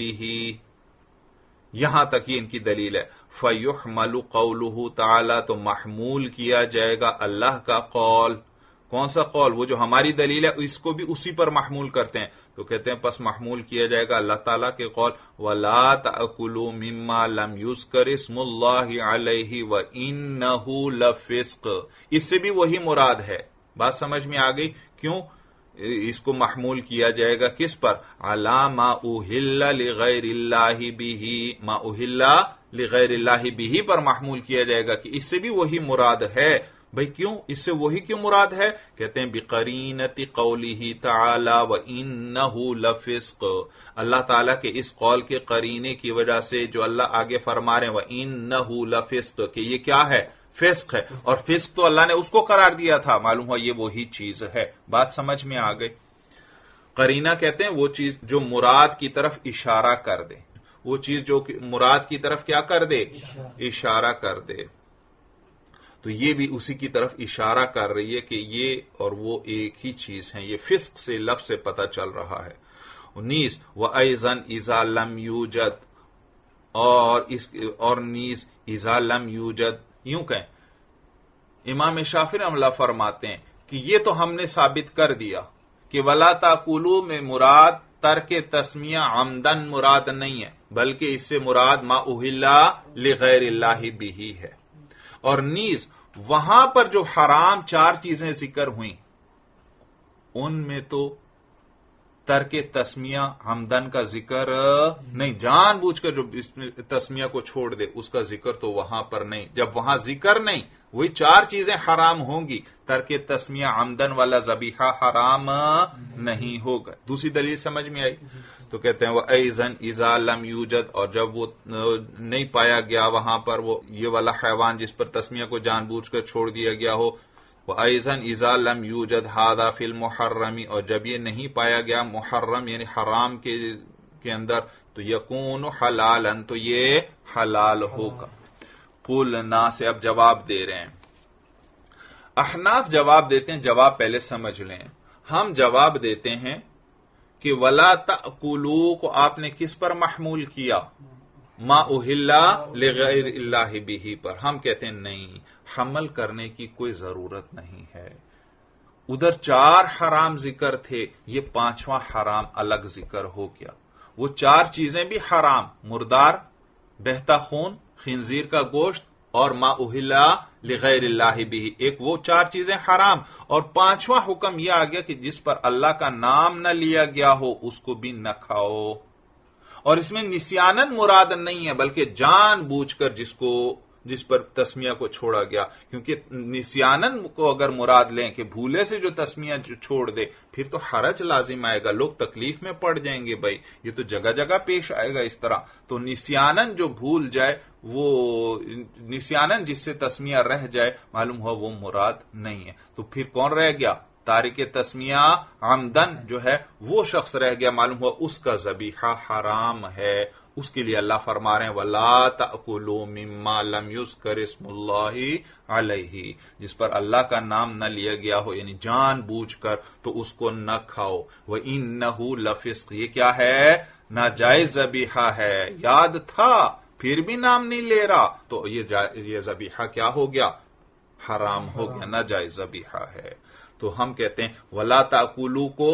بِهِ، یہاں تک یہ ان کی دلیل ہے۔ فَيُحْمَلُ قَوْلُهُ تَعَالَى، تو محمول کیا جائے گا اللہ کا قول۔ کون سا قول؟ وہ جو ہماری دلیل ہے اس کو بھی اسی پر محمول کرتے ہیں، تو کہتے ہیں پس محمول کیا جائے گا اللہ تعالیٰ کے قول وَلَا تَأْكُلُوا مِمَّا لَمْ يُذْكَرِ اسْمُ اللَّهِ عَلَيْهِ وَإِنَّهُ لَفِسْقٌ، اس سے بھی وہی مراد ہے۔ بات سمجھ میں آ گئی؟ کیوں اس کو محمول کیا جائے گا کس پر؟ عَلَى مَا أُحِلَّ لِغَيْرِ اللَّهِ بِهِ، ما أُحِلَّ لِغَيْرِ اللَّهِ بِهِ پر محمول کیا جائے گا کہ اس سے بھی وہی مراد ہے۔ بھئی کیوں اس سے وہی کیوں مراد ہے؟ کہتے ہیں بِقَرِینَةِ قَوْلِهِ تَعَالَى وَإِنَّهُ لَفِسْقٌ، اللہ تعالیٰ کے اس قول کے قرینے کی وجہ سے جو اللہ آگے فرما رہے ہیں وَإِنَّهُ لَفِسْقٌ، کہ یہ کیا ہے؟ فسق ہے، اور فسق تو اللہ نے اس کو قرار دیا تھا، معلوم ہوا یہ وہی چیز ہے۔ بات سمجھ میں آ گئی؟ قرینہ کہتے ہیں وہ چیز جو مراد کی طرف اشارہ کر دے، وہ چیز جو مراد کی طرف کیا کر دے؟ اشارہ کر دے۔ تو یہ بھی اسی کی طرف اشارہ کر رہی ہے کہ یہ اور وہ ایک ہی چیز ہیں، یہ فسق سے لفظ سے پتہ چل رہا ہے۔ نیز وَأَيْضًا إِذَا لَمْ يُوجَدْ، اور نیز اِذَا لَمْ يُوجَدْ، یوں کہیں امام شافعی رحمہ اللہ فرماتے ہیں کہ یہ تو ہم نے ثابت کر دیا کہ وَلَا تَأْكُلُوا میں مراد ترک تسمیہ عمدن مراد نہیں ہے، بلکہ اس سے مراد ما اہل لغیر اللہ بہ ہے۔ اور نیز وہاں پر جو حرام چار چیزیں ذکر ہوئیں ان میں تو ترک تسمیہ عمدن کا ذکر نہیں، جان بوجھ کر جو تسمیہ کو چھوڑ دے اس کا ذکر تو وہاں پر نہیں۔ جب وہاں ذکر نہیں، وہی چار چیزیں حرام ہوں گی، ترک تسمیہ عمدن والا ذبیحہ حرام نہیں ہوگا۔ دوسری دلیل سمجھ میں آئی؟ تو کہتے ہیں وہ ایزن اذا لم یوجد، اور جب وہ نہیں پایا گیا وہاں پر وہ یہ والا حیوان جس پر تسمیہ کو جان بوجھ کر چھوڑ دیا گیا ہو، وہ ایزن اذا لم یوجد ھذا فی المحرم، اور جب یہ نہیں پایا گیا محرم یعنی حرام کے اندر، تو یکون حلالا، تو یہ حلال ہوگا۔ قلنا سے اب جواب دے رہے ہیں، احناف جواب دیتے ہیں، جواب پہلے سمجھ لیں، ہم جواب دیتے ہیں کہ ولا تأکلوا کو آپ نے کس پر محمول کیا؟ ما اہل لغیر اللہ بہ پر۔ ہم کہتے ہیں نہیں، حمل کرنے کی کوئی ضرورت نہیں ہے، ادھر 4 حرام ذکر تھے، یہ 5واں حرام الگ ذکر ہو گیا۔ وہ 4 چیزیں بھی حرام، مردار، بہتا خون، خنزیر کا گوشت اور ما اہل لغیر اللہ بہ، ایک وہ 4 چیزیں حرام، اور 5واں حکم یہ آ گیا کہ جس پر اللہ کا نام نہ لیا گیا ہو اس کو بھی نہ کھاؤ۔ اور اس میں نسیانن مراد نہیں ہے، بلکہ جان بوجھ کر جس پر تسمیہ کو چھوڑا گیا، کیونکہ نسیانن کو اگر مراد لیں کہ بھولے سے جو تسمیہ چھوڑ دے پھر تو حرج لازم آئے گا، لوگ تکلیف میں پڑ جائیں گے، بھائی یہ تو جگہ جگہ پیش آئے گا اس طرح۔ تو نسیانن جو بھول جائے، وہ نسیانن جس سے تسمیہ رہ جائے، معلوم ہوا وہ مراد نہیں ہے، تو پھر کون رہ گیا؟ تارک تسمیہ عمدن جو ہے وہ شخص رہ گیا، معلوم ہوا اس کا ذبیحہ حرام ہے۔ اس کے لیے اللہ فرما رہے ہیں وَلَا تَأْكُلُوا مِمَّا لَمْ يُذْكَرِ اسْمُ اللَّهِ عَلَيْهِ، جس پر اللہ کا نام نہ لیا گیا ہو یعنی جان بوجھ کر، تو اس کو نہ کھاؤ۔ وَإِنَّهُ لَفِسْقٌ، یہ کیا ہے؟ ناجائز ذبیحہ ہے، یاد تھا پھر بھی نام نہیں لے رہا، تو یہ ذبیحہ کیا ہو گیا؟ حرام ہو گیا، ناجائز ذبیحہ ہے۔ تو ہم کہتے ہیں وَلَا تَأْكُلُوا کو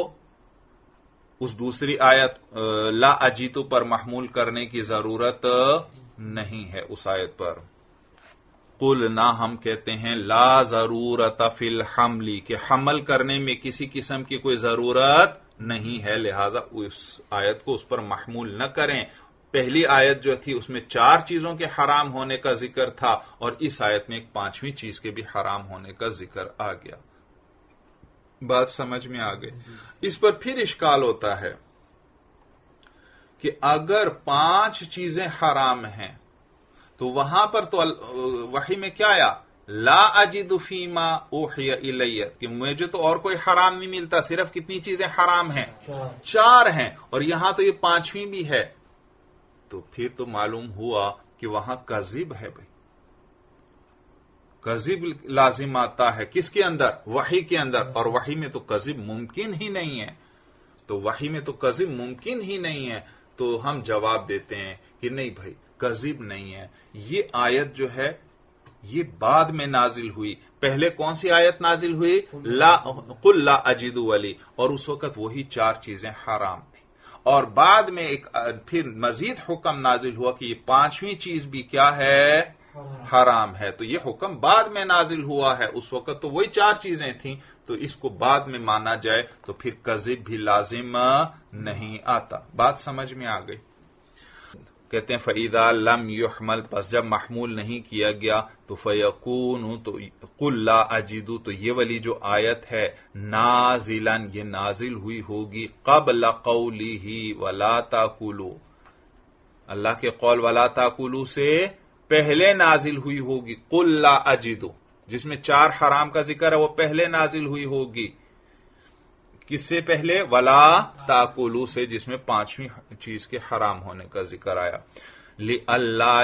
اس دوسری آیت لا اجیتو پر محمول کرنے کی ضرورت نہیں ہے اس آیت پر۔ قلنا ہم کہتے ہیں لا ضرورت فی الحمل، کہ حمل کرنے میں کسی قسم کی کوئی ضرورت نہیں ہے، لہذا اس آیت کو اس پر محمول نہ کریں۔ پہلی آیت جو تھی اس میں 4 چیزوں کے حرام ہونے کا ذکر تھا، اور اس آیت میں ایک 5ویں چیز کے بھی حرام ہونے کا ذکر آ گیا۔ بات سمجھ میں آ گئی؟ اس پر پھر اشکال ہوتا ہے کہ اگر 5 چیزیں حرام ہیں تو وہاں پر تو وحی میں کیا آیا؟ لا اجد فیما اوحی الی، کہ مجھے تو اور کوئی حرام نہیں ملتا، صرف کتنی چیزیں حرام ہیں؟ 4 ہیں، اور یہاں تو یہ 5ویں بھی ہے، تو پھر تو معلوم ہوا کہ وہاں کذب ہے۔ بھائی کذب لازم آتا ہے کس کے اندر؟ وحی کے اندر، اور وحی میں تو کذب ممکن ہی نہیں ہے، تو وحی میں تو کذب ممکن ہی نہیں ہے۔ تو ہم جواب دیتے ہیں کہ نہیں بھائی کذب نہیں ہے، یہ آیت جو ہے یہ بعد میں نازل ہوئی، پہلے کون سی آیت نازل ہوئی؟ قل لا اجد ولی، اور اس وقت وہی 4 چیزیں حرام تھی، اور بعد میں ایک پھر مزید حکم نازل ہوا کہ یہ 5ویں چیز بھی کیا ہے؟ حرام ہے، تو یہ حکم بعد میں نازل ہوا ہے، اس وقت تو وہی 4 چیزیں تھیں، تو اس کو بعد میں مانا جائے تو پھر کذب بھی لازم نہیں آتا۔ بات سمجھ میں آ گئی؟ کہتے ہیں فَإِذَا لَمْ يُحْمَلْ، پس جب محمول نہیں کیا گیا تو فَيَكُونُ، تو قُلْ لَا أَجِدُ، تو یہ والی جو آیت ہے نازلاً، یہ نازل ہوئی ہوگی قبل قوله وَلَا تَأْكُلُوا، اللہ کے قول وَلَا تَأْكُلُوا سے پہلے نازل ہوئی ہوگی۔ قُلْ لَا أَجِدُ جس میں 4 حرام کا ذکر ہے وہ پہلے نازل ہوئی ہوگی، کس سے پہلے؟ وَلَا تَأْكُلُوا سے، جس میں 5ویں چیز کے حرام ہونے کا ذکر آیا۔ لِأَلَّا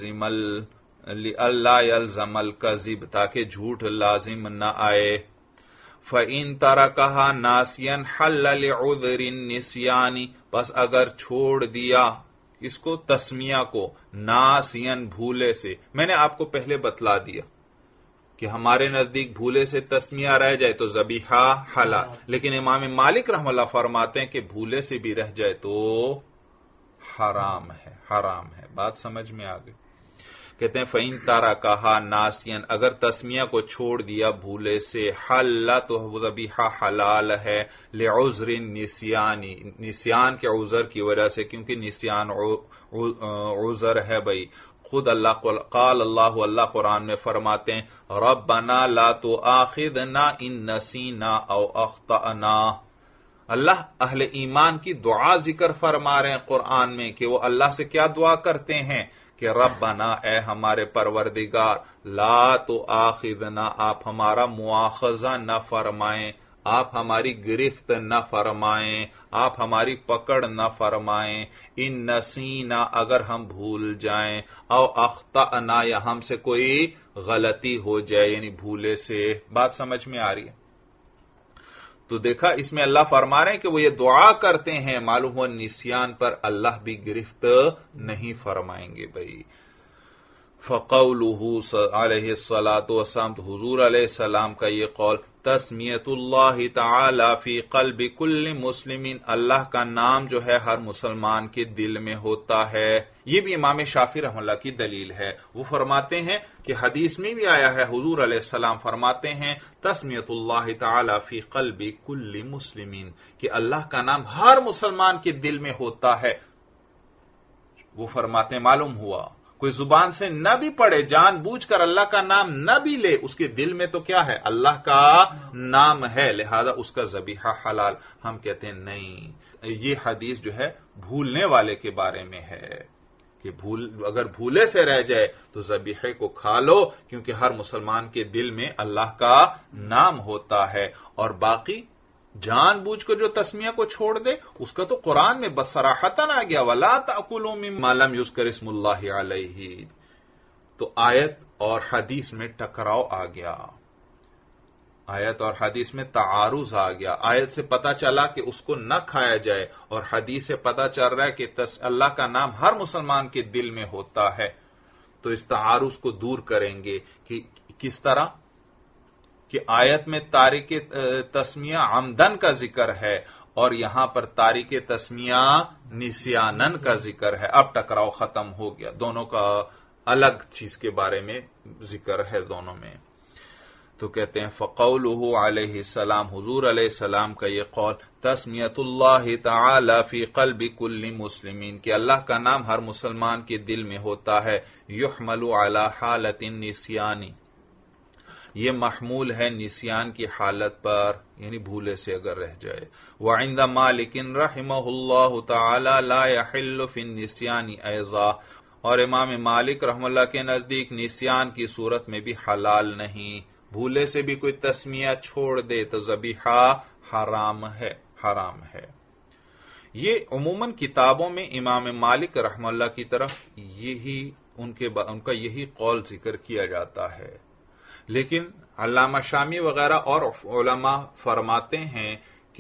يَلْزَمَ الْكَذِبَ، تاکہ جھوٹ لازم نہ آئے۔ فَإِن تَرَكَهَا نَاسِيًا حَلَّ لِعُذْرِ النِّسْيَانِ، بس اگر چھوڑ دیا اس کو تسمیہ کو ناسین بھولے سے، میں نے آپ کو پہلے بتلا دیا کہ ہمارے نزدیک بھولے سے تسمیہ رہ جائے تو ذبیحہ حلال، لیکن امام مالک رحمہ اللہ فرماتے ہیں کہ بھولے سے بھی رہ جائے تو حرام ہے، حرام ہے۔ بات سمجھ میں آ گئی؟ کہتے ہیں فَإِن تَرَكَهَا نَاسِيًا، اگر تسمیہ کو چھوڑ دیا بھولے سے، حل تو ذبیحہ حلال ہے، لعذر النسیان، نسیان کے عذر کی وجہ سے، کیونکہ نسیان عذر ہے بھائی۔ خود اللہ قال اللہ قرآن میں فرماتے ہیں ربنا لا تؤاخذنا ان نسینا او اخطأنا، اللہ اہل ایمان کی دعا ذکر فرما رہے ہیں قرآن میں کہ وہ اللہ سے کیا دعا کرتے ہیں کہ ربنا اے ہمارے پروردگار لا تؤاخذنا آپ ہمارا مواخذہ نہ فرمائیں، آپ ہماری گرفت نہ فرمائیں، آپ ہماری پکڑ نہ فرمائیں، ان نسینا اگر ہم بھول جائیں، او اخطأنا یا ہم سے کوئی غلطی ہو جائے یعنی بھولے سے۔ بات سمجھ میں آ رہی ہے؟ تو دیکھا اس میں اللہ فرما رہے ہیں کہ وہ یہ دعا کرتے ہیں، معلوم ہو نسیان پر اللہ بھی گرفت نہیں فرمائیں گے بھائی۔ فقولہ علیہ الصلاۃ والسلام، تو حضور علیہ السلام کا یہ قول، تسمیت اللہ تعالی فی قلب کل مسلم، اللہ کا نام جو ہے ہر مسلمان کے دل میں ہوتا ہے۔ یہ بھی امام شافعی رحمہ اللہ کی دلیل ہے۔ وہ فرماتے ہیں کہ حدیث میں بھی آیا ہے، حضور علیہ السلام فرماتے ہیں تسمیت اللہ تعالی فی قلب کل مسلم، کہ اللہ کا نام ہر مسلمان کے دل میں ہوتا ہے۔ وہ فرماتے ہیں معلوم ہوا کوئی زبان سے نہ بھی پڑھے، جان بوجھ کر اللہ کا نام نہ بھی لے، اس کے دل میں تو کیا ہے؟ اللہ کا نام ہے، لہذا اس کا ذبیحہ حلال۔ ہم کہتے ہیں نہیں، یہ حدیث جو ہے بھولنے والے کے بارے میں ہے کہ اگر بھولے سے رہ جائے تو ذبیحے کو کھا لو، کیونکہ ہر مسلمان کے دل میں اللہ کا نام ہوتا ہے۔ اور باقی جان بوجھ کر جو تسمیہ کو چھوڑ دے، اس کا تو قرآن میں بس صراحتاً آ گیا، وَلَا تَأْكُلُوا مِمَّا لَمْ يُذْكَرِ اسْمُ اللَّهِ عَلَيْهِ۔ تو آیت اور حدیث میں ٹکراؤ آ گیا، آیت اور حدیث میں تعارض آ گیا۔ آیت سے پتا چلا کہ اس کو نہ کھایا جائے، اور حدیث سے پتا چل رہا ہے کہ اللہ کا نام ہر مسلمان کے دل میں ہوتا ہے۔ تو اس تعارض کو دور کریں گے کہ کس طرح کہ آیت میں تارک تسمیہ عمدن کا ذکر ہے اور یہاں پر تارک تسمیہ نسیانن کا ذکر ہے۔ اب ٹکراؤ ختم ہو گیا، دونوں کا الگ چیز کے بارے میں ذکر ہے دونوں میں۔ تو کہتے ہیں فقولہ علیہ السلام، حضور علیہ السلام کا یہ قول، تسمیت اللہ تعالی فی قلب کل مسلمین، کہ اللہ کا نام ہر مسلمان کے دل میں ہوتا ہے، یحمل علی حالت النسیان، یہ محمول ہے نسیان کی حالت پر، یعنی بھولے سے اگر رہ جائے۔ وعند مالک رحمہ اللہ تعالی لا يحل فی النسیان ایضا، اور امام مالک رحمہ اللہ کے نزدیک نسیان کی صورت میں بھی حلال نہیں، بھولے سے بھی کوئی تسمیہ چھوڑ دے تو ذبیحہ حرام ہے، حرام ہے۔ یہ عموماً کتابوں میں امام مالک رحمہ اللہ کی طرف یہی ان کا یہی قول ذکر کیا جاتا ہے، لیکن علامہ شامی وغیرہ اور علماء فرماتے ہیں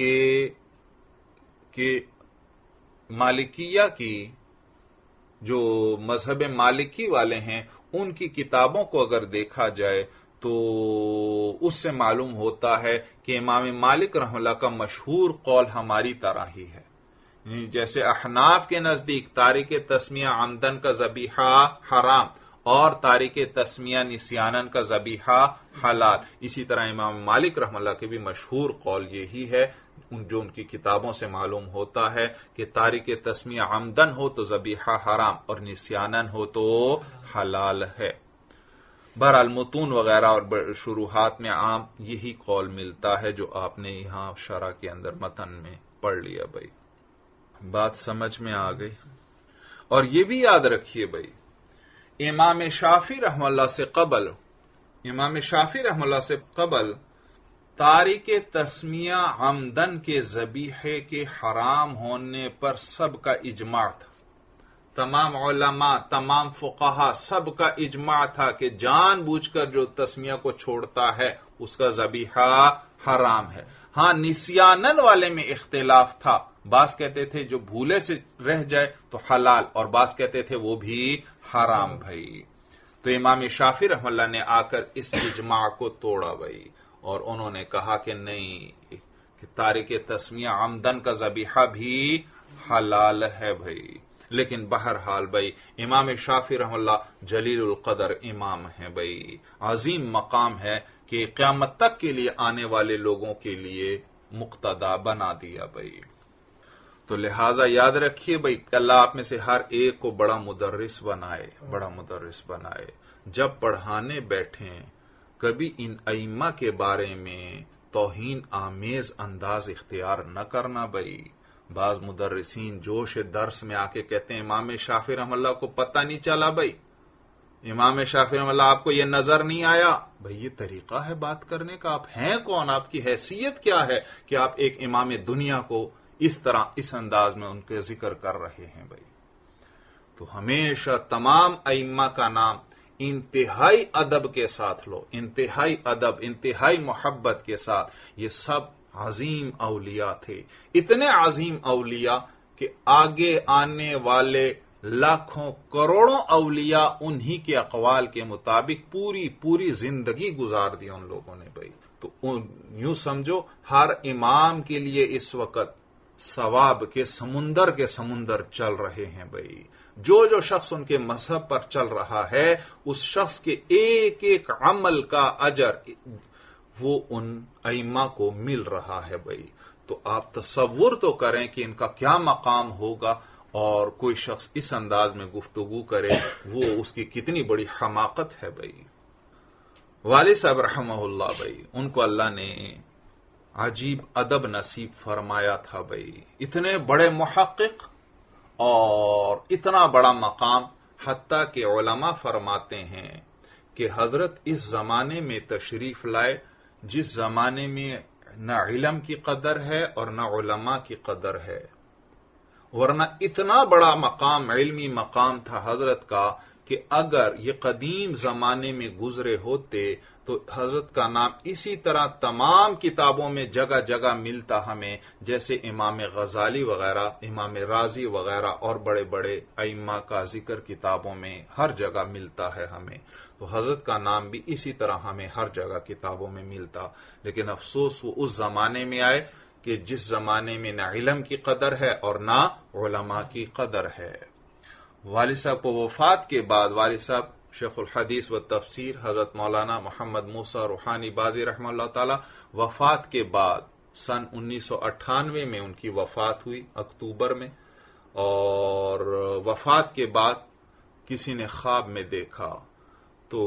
کہ مالکیہ کی جو مذہب مالکی والے ہیں ان کی کتابوں کو اگر دیکھا جائے تو اس سے معلوم ہوتا ہے کہ امام مالک رحمہ اللہ کا مشہور قول ہماری طرح ہی ہے۔ جیسے احناف کے نزدیک تارک تسمیہ عمدن کا ذبیحہ حرام اور تارک تسمیہ نسیانن کا ذبیحہ حلال، اسی طرح امام مالک رحمہ اللہ کے بھی مشہور قول یہی ہے، جو ان کی کتابوں سے معلوم ہوتا ہے کہ تارک تسمیہ عمدن ہو تو ذبیحہ حرام اور نسیانن ہو تو حلال ہے۔ بہرحال متون وغیرہ اور شروحات میں عام یہی قول ملتا ہے جو آپ نے یہاں شرح کے اندر متن میں پڑھ لیا۔ بھائی بات سمجھ میں آ گئی؟ اور یہ بھی یاد رکھیے بھائی، امام شافعی رحمہ اللہ سے قبل تارک تسمیہ عمدن کے ذبیحے کے حرام ہونے پر سب کا اجماع تھا، تمام علماء، تمام فقہا، سب کا اجماع تھا کہ جان بوجھ کر جو تسمیہ کو چھوڑتا ہے اس کا ذبیحہ حرام ہے۔ ہاں نسیانن والے میں اختلاف تھا، بعض کہتے تھے جو بھولے سے رہ جائے تو حلال، اور بعض کہتے تھے وہ بھی حرام۔ بھائی تو امام شافعی رحمہ اللہ نے آ کر اس اجماع کو توڑا بھائی، اور انہوں نے کہا کہ نہیں، کہ تارک تسمیہ عمدن کا ذبیحہ بھی حلال ہے بھائی۔ لیکن بہرحال بھائی امام شافعی رحمہ اللہ جلیل القدر امام ہیں بھائی، عظیم مقام ہے کہ قیامت تک کے لیے آنے والے لوگوں کے لیے مقتدا بنا دیا بھائی۔ تو لہذا یاد رکھیے بھائی، اللہ آپ میں سے ہر ایک کو بڑا مدرس بنائے، جب پڑھانے بیٹھیں کبھی ان ائمہ کے بارے میں توہین آمیز انداز اختیار نہ کرنا بھائی۔ بعض مدرسین جوش درس میں آ کے کہتے ہیں امام شافعی رحمہ اللہ کو پتہ نہیں چلا بھائی، امام شافعی رحمہ اللہ آپ کو یہ نظر نہیں آیا۔ بھائی یہ طریقہ ہے بات کرنے کا؟ آپ ہیں کون؟ آپ کی حیثیت کیا ہے کہ آپ ایک امام دنیا کو اس طرح اس انداز میں ان کے ذکر کر رہے ہیں بھائی؟ تو ہمیشہ تمام ائمہ کا نام انتہائی ادب کے ساتھ لو، انتہائی ادب، انتہائی محبت کے ساتھ۔ یہ سب عظیم اولیاء تھے، اتنے عظیم اولیاء کہ آگے آنے والے لاکھوں کروڑوں اولیاء انہی کے اقوال کے مطابق پوری زندگی گزار دی ان لوگوں نے بھائی۔ تو یوں سمجھو ہر امام کے لیے اس وقت ثواب کے سمندر چل رہے ہیں بھائی۔ جو شخص ان کے مذہب پر چل رہا ہے اس شخص کے ایک ایک عمل کا اجر وہ ان ائمہ کو مل رہا ہے بھائی۔ تو آپ تصور تو کریں کہ ان کا کیا مقام ہوگا، اور کوئی شخص اس انداز میں گفتگو کرے وہ اس کی کتنی بڑی حماقت ہے بھائی۔ والد صاحب رحمہ اللہ بھائی، ان کو اللہ نے عجیب ادب نصیب فرمایا تھا بھائی، اتنے بڑے محقق اور اتنا بڑا مقام، حتیٰ کہ علماء فرماتے ہیں کہ حضرت اس زمانے میں تشریف لائے جس زمانے میں نہ علم کی قدر ہے اور نہ علماء کی قدر ہے، ورنہ اتنا بڑا مقام، علمی مقام تھا حضرت کا کہ اگر یہ قدیم زمانے میں گزرے ہوتے تو حضرت کا نام اسی طرح تمام کتابوں میں جگہ جگہ ملتا ہمیں، جیسے امام غزالی وغیرہ، امام رازی وغیرہ اور بڑے بڑے ائمہ کا ذکر کتابوں میں ہر جگہ ملتا ہے ہمیں، تو حضرت کا نام بھی اسی طرح ہمیں ہر جگہ کتابوں میں ملتا۔ لیکن افسوس وہ اس زمانے میں آئے کہ جس زمانے میں نہ علم کی قدر ہے اور نہ علماء کی قدر ہے۔ والد صاحب کو وفات کے بعد، والد صاحب شیخ الحدیث و تفسیر حضرت مولانا محمد موسیٰ روحانی بازی رحمہ اللہ تعالی، وفات کے بعد سن 1998 میں ان کی وفات ہوئی اکتوبر میں، اور وفات کے بعد کسی نے خواب میں دیکھا تو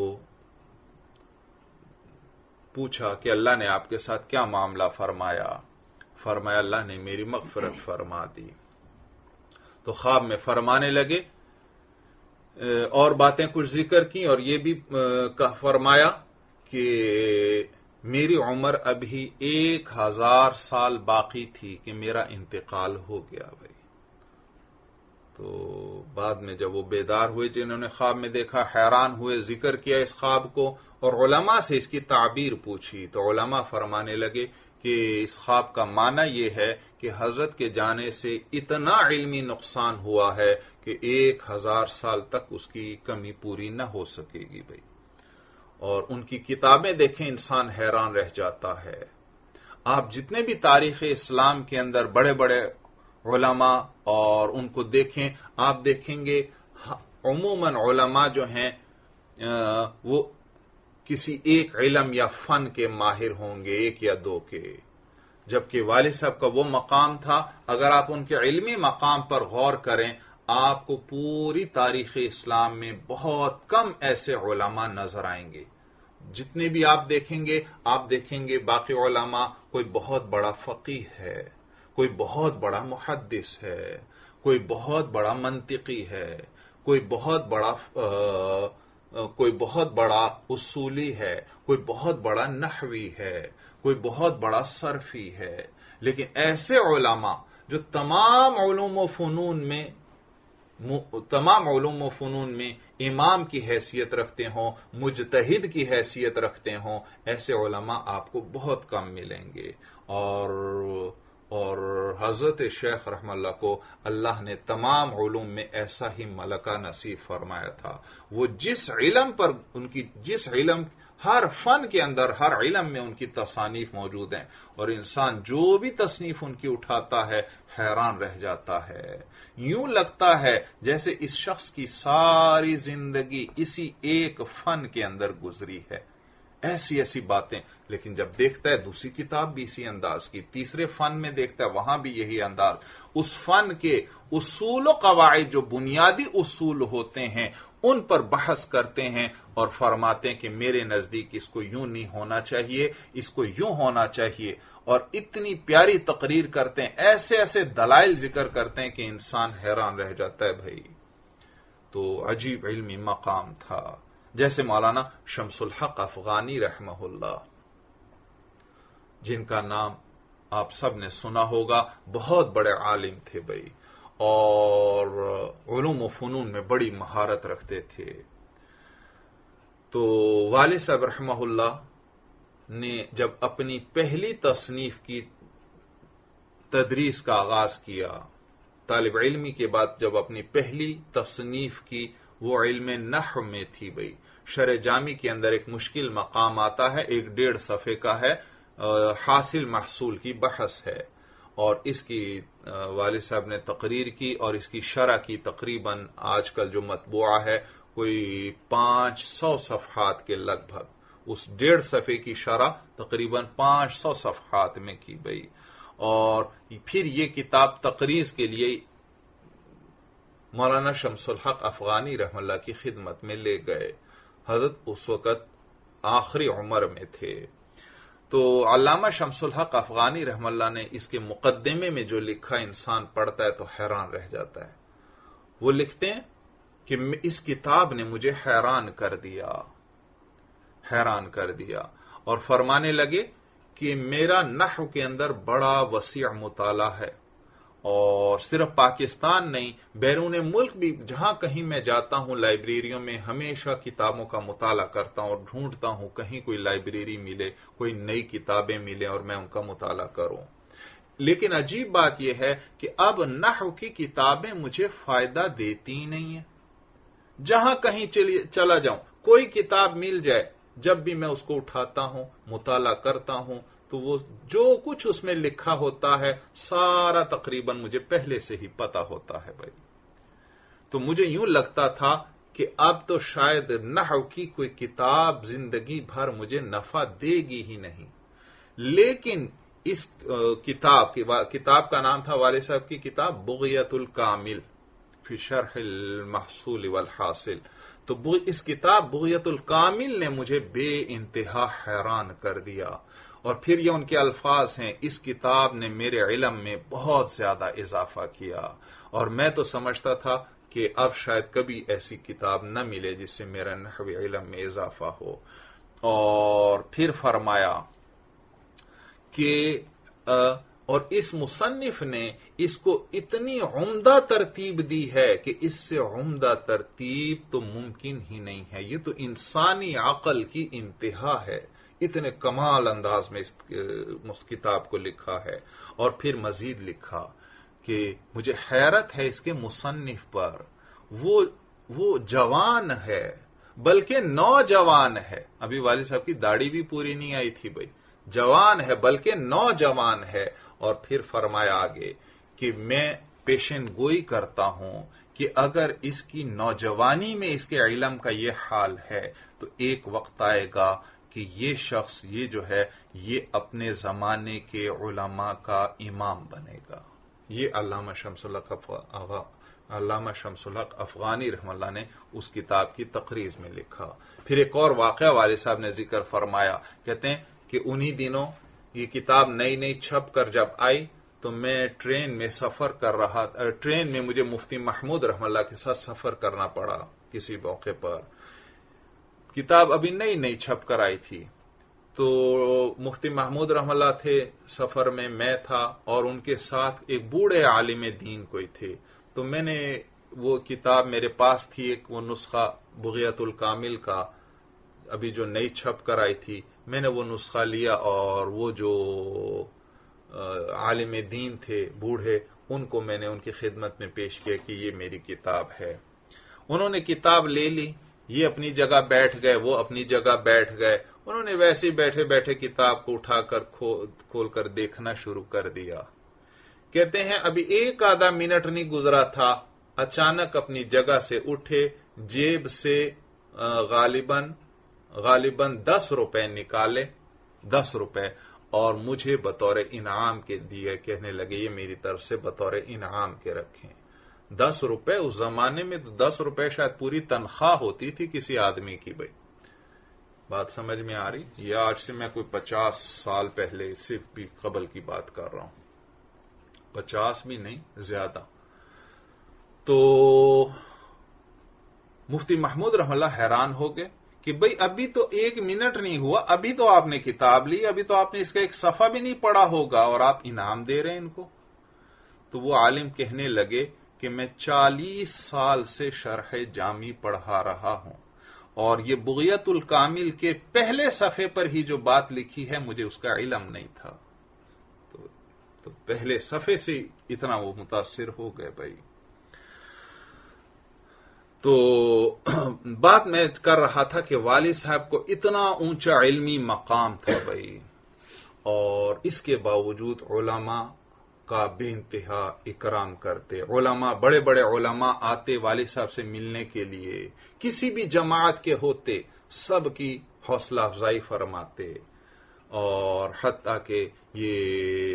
پوچھا کہ اللہ نے آپ کے ساتھ کیا معاملہ فرمایا؟ فرمایا اللہ نے میری مغفرت فرما دی۔ تو خواب میں فرمانے لگے اور باتیں کچھ ذکر کی، اور یہ بھی فرمایا کہ میری عمر ابھی 1000 سال باقی تھی کہ میرا انتقال ہو گیا بھائی۔ تو بعد میں جب وہ بیدار ہوئے جنہوں نے خواب میں دیکھا، حیران ہوئے، ذکر کیا اس خواب کو اور علماء سے اس کی تعبیر پوچھی، تو علماء فرمانے لگے کہ اس خواب کا معنی یہ ہے کہ حضرت کے جانے سے اتنا علمی نقصان ہوا ہے کہ 1000 سال تک اس کی کمی پوری نہ ہو سکے گی بھائی۔ اور ان کی کتابیں دیکھیں انسان حیران رہ جاتا ہے۔ آپ جتنے بھی تاریخ اسلام کے اندر بڑے بڑے علماء اور ان کو دیکھیں، آپ دیکھیں گے عموماً علماء جو ہیں وہ کسی ایک علم یا فن کے ماہر ہوں گے، ایک یا دو کے، جبکہ والد صاحب کا وہ مقام تھا، اگر آپ ان کے علمی مقام پر غور کریں آپ کو پوری تاریخ اسلام میں بہت کم ایسے علماء نظر آئیں گے۔ جتنے بھی آپ دیکھیں گے باقی علماء، کوئی بہت بڑا فقیہ ہے، کوئی بہت بڑا محدث ہے، کوئی بہت بڑا منطقی ہے، کوئی بہت بڑا اصولی ہے، کوئی بہت بڑا نحوی ہے، کوئی بہت بڑا صرفی ہے۔ لیکن ایسے علماء جو تمام علوم و فنون میں امام کی حیثیت رکھتے ہوں، مجتہد کی حیثیت رکھتے ہوں، ایسے علماء آپ کو بہت کم ملیں گے۔ اور حضرت شیخ رحمہ اللہ کو اللہ نے تمام علوم میں ایسا ہی ملکہ نصیب فرمایا تھا۔ وہ جس علم ہر فن کے اندر، ہر علم میں ان کی تصانیف موجود ہیں، اور انسان جو بھی تصنیف ان کی اٹھاتا ہے حیران رہ جاتا ہے۔ یوں لگتا ہے جیسے اس شخص کی ساری زندگی اسی ایک فن کے اندر گزری ہے، ایسی ایسی باتیں. لیکن جب دیکھتا ہے دوسری کتاب بھی اسی انداز کی, تیسرے فن میں دیکھتا ہے وہاں بھی یہی انداز, اس فن کے اصول و قواعد جو بنیادی اصول ہوتے ہیں ان پر بحث کرتے ہیں اور فرماتے ہیں کہ میرے نزدیک اس کو یوں نہیں ہونا چاہیے, اس کو یوں ہونا چاہیے, اور اتنی پیاری تقریر کرتے ہیں, ایسے ایسے دلائل ذکر کرتے ہیں کہ انسان حیران رہ جاتا ہے بھائی. تو عجیب علمی مقام تھا. جیسے مولانا شمس الحق افغانی رحمہ اللہ, جن کا نام آپ سب نے سنا ہوگا, بہت بڑے عالم تھے بھائی, اور علوم و فنون میں بڑی مہارت رکھتے تھے. تو والد صاحب رحمہ اللہ نے جب اپنی پہلی تصنیف کی تدریس کا آغاز کیا, طالب علمی کے بعد جب اپنی پہلی تصنیف کی, وہ علم نحو میں تھی بھائی. شرح جامی کے اندر ایک مشکل مقام آتا ہے, 1.5 صفحے کا ہے, حاصل محصول کی بحث ہے, اور اس کی والد صاحب نے تقریر کی, اور اس کی شرح کی تقریباً آج کل جو مطبوعہ ہے کوئی 500 صفحات کے لگ بھگ. اس 1.5 صفحے کی شرح تقریباً 500 صفحات میں کی گئی. اور پھر یہ کتاب تقریز کے لیے مولانا شمس الحق افغانی رحمہ اللہ کی خدمت میں لے گئے. حضرت اس وقت آخری عمر میں تھے. تو علامہ شمس الحق افغانی رحمہ اللہ نے اس کے مقدمے میں جو لکھا, انسان پڑھتا ہے تو حیران رہ جاتا ہے. وہ لکھتے ہیں کہ اس کتاب نے مجھے حیران کر دیا, اور فرمانے لگے کہ میرا نحو کے اندر بڑا وسیع مطالعہ ہے, اور صرف پاکستان نہیں بیرون ملک بھی جہاں کہیں میں جاتا ہوں لائبریریوں میں ہمیشہ کتابوں کا مطالعہ کرتا ہوں, اور ڈھونڈتا ہوں کہیں کوئی لائبریری ملے, کوئی نئی کتابیں ملیں اور میں ان کا مطالعہ کروں. لیکن عجیب بات یہ ہے کہ اب نحو کی کتابیں مجھے فائدہ دیتی ہی نہیں ہیں. جہاں کہیں چلا جاؤں, کوئی کتاب مل جائے, جب بھی میں اس کو اٹھاتا ہوں, مطالعہ کرتا ہوں, تو وہ جو کچھ اس میں لکھا ہوتا ہے سارا تقریباً مجھے پہلے سے ہی پتا ہوتا ہے بھائی. تو مجھے یوں لگتا تھا کہ اب تو شاید نحو کی کوئی کتاب زندگی بھر مجھے نفع دے گی ہی نہیں. لیکن اس کتاب کا نام تھا والد صاحب کی کتاب بغیت الکامل فی شرح المحصول والحاصل. تو اس کتاب بغیت الکامل نے مجھے بے انتہا حیران کر دیا. اور پھر یہ ان کے الفاظ ہیں, اس کتاب نے میرے علم میں بہت زیادہ اضافہ کیا, اور میں تو سمجھتا تھا کہ اب شاید کبھی ایسی کتاب نہ ملے جس سے میرا نحوی علم میں اضافہ ہو. اور پھر فرمایا کہ اور اس مصنف نے اس کو اتنی عمدہ ترتیب دی ہے کہ اس سے عمدہ ترتیب تو ممکن ہی نہیں ہے. یہ تو انسانی عقل کی انتہا ہے, اتنے کمال انداز میں اس کتاب کو لکھا ہے. اور پھر مزید لکھا کہ مجھے حیرت ہے اس کے مصنف پر, وہ جوان ہے بلکہ نوجوان ہے. ابھی والد صاحب کی داڑھی بھی پوری نہیں آئی تھی بھائی, جوان ہے بلکہ نوجوان ہے. اور پھر فرمایا آگے کہ میں پیشن گوئی کرتا ہوں کہ اگر اس کی نوجوانی میں اس کے علم کا یہ حال ہے تو ایک وقت آئے گا کہ یہ شخص یہ جو ہے یہ اپنے زمانے کے علماء کا امام بنے گا. یہ علامہ شمس الحق افغانی رحمہ اللہ نے اس کتاب کی تقریز میں لکھا. پھر ایک اور واقعہ والد صاحب نے ذکر فرمایا, کہتے ہیں کہ انہی دنوں یہ کتاب نئی نئی چھپ کر جب آئی تو میں ٹرین میں سفر کر رہا, ٹرین میں مجھے مفتی محمود رحمہ اللہ کے ساتھ سفر کرنا پڑا کسی موقع پر. کتاب ابھی نئی نئی چھپ کر آئی تھی, تو مفتی محمود رحمہ اللہ تھے سفر میں تھا, اور ان کے ساتھ ایک بوڑھے عالم دین کوئی تھے. تو میں نے وہ کتاب میرے پاس تھی, ایک وہ نسخہ بغیت الکامل کا ابھی جو نئی چھپ کر آئی تھی, میں نے وہ نسخہ لیا اور وہ جو عالم دین تھے بوڑھے ان کو میں نے ان کی خدمت میں پیش کیا کہ یہ میری کتاب ہے. انہوں نے کتاب لے لی, یہ اپنی جگہ بیٹھ گئے, وہ اپنی جگہ بیٹھ گئے. انہوں نے ویسے ہی بیٹھے بیٹھے کتاب کو اٹھا کر کھول کر دیکھنا شروع کر دیا. کہتے ہیں ابھی ایک آدھا منٹ نہیں گزرا تھا, اچانک اپنی جگہ سے اٹھے, جیب سے غالباً غالباً 10 روپے نکالے، 10 روپے، اور مجھے بطور انعام کے دیے، کہنے لگے یہ میری طرف سے بطور انعام کے رکھیں۔ 10 روپے اس زمانے میں، تو 10 روپے شاید پوری تنخواہ ہوتی تھی کسی آدمی کی۔ بھائی بات سمجھ میں آ رہی؟ یہ آج سے میں کوئی 50 سال پہلے سے بھی قبل کی بات کر رہا ہوں، 50 بھی نہیں، زیادہ۔ تو مفتی محمود رحمہ اللہ حیران ہو گئے کہ بھئی ابھی تو 1 منٹ نہیں ہوا، ابھی تو آپ نے کتاب لی، ابھی تو آپ نے اس کا ایک صفحہ بھی نہیں پڑھا ہوگا اور آپ انعام دے رہے ہیں ان کو۔ تو وہ عالم کہنے لگے کہ میں 40 سال سے شرح جامی پڑھا رہا ہوں، اور یہ بغیت الکامل کے پہلے صفحے پر ہی جو بات لکھی ہے مجھے اس کا علم نہیں تھا۔ تو پہلے صفحے سے اتنا وہ متاثر ہو گئے۔ بھائی تو بات میں کر رہا تھا کہ والد صاحب کو اتنا اونچا علمی مقام تھا بھائی، اور اس کے باوجود علماء کا بے انتہا اکرام کرتے۔ علماء، بڑے بڑے علماء آتے والد صاحب سے ملنے کے لیے، کسی بھی جماعت کے ہوتے، سب کی حوصلہ افزائی فرماتے، اور حتیٰ کہ یہ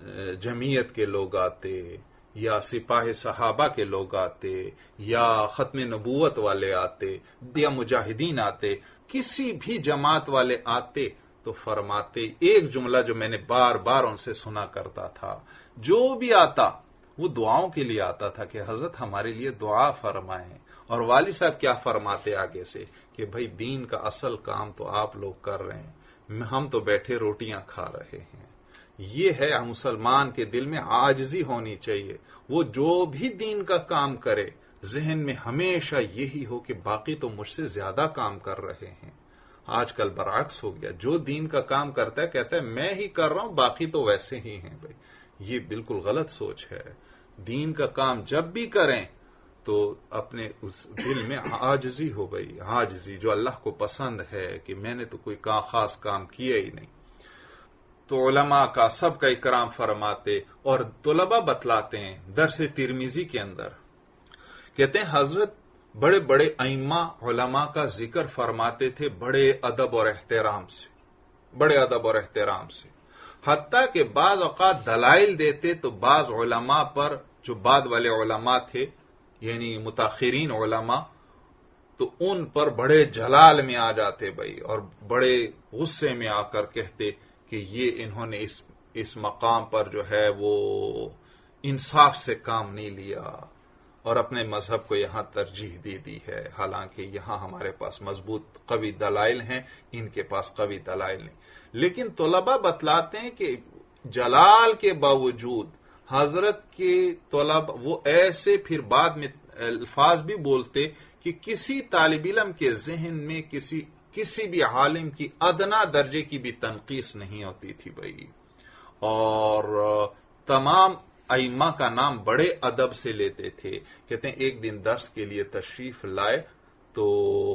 جمعیت کے لوگ آتے، یا سپاہ صحابہ کے لوگ آتے، یا ختم نبوت والے آتے، یا مجاہدین آتے، کسی بھی جماعت والے آتے تو فرماتے ایک جملہ جو میں نے بار بار ان سے سنا کرتا تھا، جو بھی آتا وہ دعاؤں کے لیے آتا تھا کہ حضرت ہمارے لیے دعا فرمائیں۔ اور والد صاحب کیا فرماتے آگے سے کہ بھائی دین کا اصل کام تو آپ لوگ کر رہے ہیں، ہم تو بیٹھے روٹیاں کھا رہے ہیں۔ یہ ہے مسلمان کے دل میں عاجزی ہونی چاہیے، وہ جو بھی دین کا کام کرے ذہن میں ہمیشہ یہی ہو کہ باقی تو مجھ سے زیادہ کام کر رہے ہیں۔ آج کل برعکس ہو گیا، جو دین کا کام کرتا ہے کہتا ہے میں ہی کر رہا ہوں، باقی تو ویسے ہی ہیں۔ بھائی یہ بالکل غلط سوچ ہے۔ دین کا کام جب بھی کریں تو اپنے اس دل میں عاجزی ہو گئی، عاجزی جو اللہ کو پسند ہے کہ میں نے تو کوئی خاص کام کیا ہی نہیں۔ تو علماء کا سب کا اکرام فرماتے، اور طلباء بتلاتے ہیں درس ترمذی کے اندر، کہتے ہیں حضرت بڑے بڑے ائمہ علماء کا ذکر فرماتے تھے بڑے ادب اور احترام سے، بڑے ادب اور احترام سے، حتیٰ کہ بعض اوقات دلائل دیتے تو بعض علماء پر، جو بعد والے علماء تھے یعنی متاخرین علماء، تو ان پر بڑے جلال میں آ جاتے بھائی، اور بڑے غصے میں آ کر کہتے کہ یہ انہوں نے اس مقام پر جو ہے وہ انصاف سے کام نہیں لیا، اور اپنے مذہب کو یہاں ترجیح دی ہے، حالانکہ یہاں ہمارے پاس مضبوط قوی دلائل ہیں، ان کے پاس قوی دلائل نہیں۔ لیکن طلباء بتلاتے ہیں کہ جلال کے باوجود حضرت کے طلباء وہ ایسے پھر بعد میں الفاظ بھی بولتے کہ کسی طالب علم کے ذہن میں کسی بھی عالم کی ادنا درجے کی بھی تنقیص نہیں ہوتی تھی بھائی، اور تمام ائمہ کا نام بڑے ادب سے لیتے تھے۔ کہتے ہیں ایک دن درس کے لیے تشریف لائے تو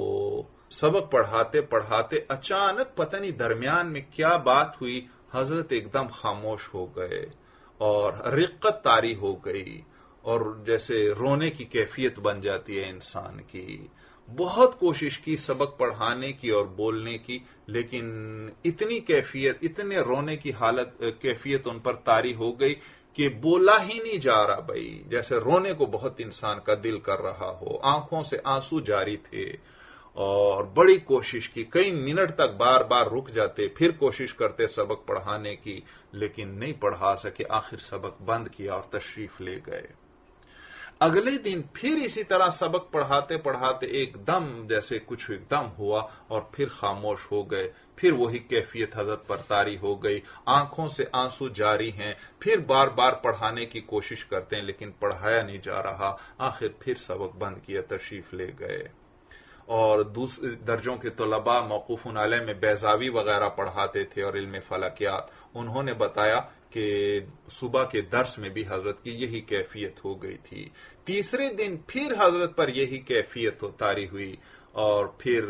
سبق پڑھاتے پڑھاتے اچانک پتہ نہیں درمیان میں کیا بات ہوئی، حضرت ایک دم خاموش ہو گئے اور رقت طاری ہو گئی، اور جیسے رونے کی کیفیت بن جاتی ہے انسان کی۔ بہت کوشش کی سبق پڑھانے کی اور بولنے کی، لیکن اتنی کیفیت، اتنے رونے کی کیفیت ان پر طاری ہو گئی کہ بولا ہی نہیں جا رہا بھائی، جیسے رونے کو بہت انسان کا دل کر رہا ہو، آنکھوں سے آنسو جاری تھے، اور بڑی کوشش کی، کئی منٹ تک بار بار رک جاتے، پھر کوشش کرتے سبق پڑھانے کی، لیکن نہیں پڑھا سکے، آخر سبق بند کیا اور تشریف لے گئے۔ اگلے دن پھر اسی طرح سبق پڑھاتے پڑھاتے ایک دم جیسے کچھ ایک دم ہوا اور پھر خاموش ہو گئے، پھر وہی کیفیت حضرت پر طاری ہو گئی، آنکھوں سے آنسو جاری ہیں، پھر بار بار پڑھانے کی کوشش کرتے ہیں لیکن پڑھایا نہیں جا رہا، آخر پھر سبق بند کیا، تشریف لے گئے۔ اور دوسرے درجوں کے طلباء موقوف علیہ میں بیضاوی وغیرہ پڑھاتے تھے اور علم فلکیات، انہوں نے بتایا کہ صبح کے درس میں بھی حضرت کی یہی کیفیت ہو گئی تھی۔ تیسرے دن پھر حضرت پر یہی کیفیت طاری ہوئی، اور پھر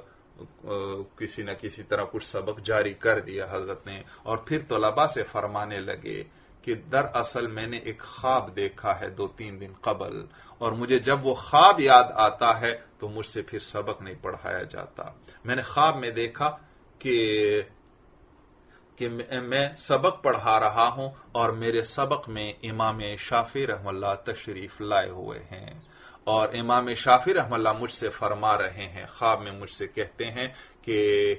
کسی نہ کسی طرح کچھ سبق جاری کر دیا حضرت نے، اور پھر طلباء سے فرمانے لگے کہ دراصل میں نے ایک خواب دیکھا ہے 2-3 دن قبل، اور مجھے جب وہ خواب یاد آتا ہے تو مجھ سے پھر سبق نہیں پڑھایا جاتا۔ میں نے خواب میں دیکھا کہ میں سبق پڑھا رہا ہوں اور میرے سبق میں امام شافعی رحمہ اللہ تشریف لائے ہوئے ہیں، اور امام شافعی رحمہ اللہ مجھ سے فرما رہے ہیں، خواب میں مجھ سے کہتے ہیں کہ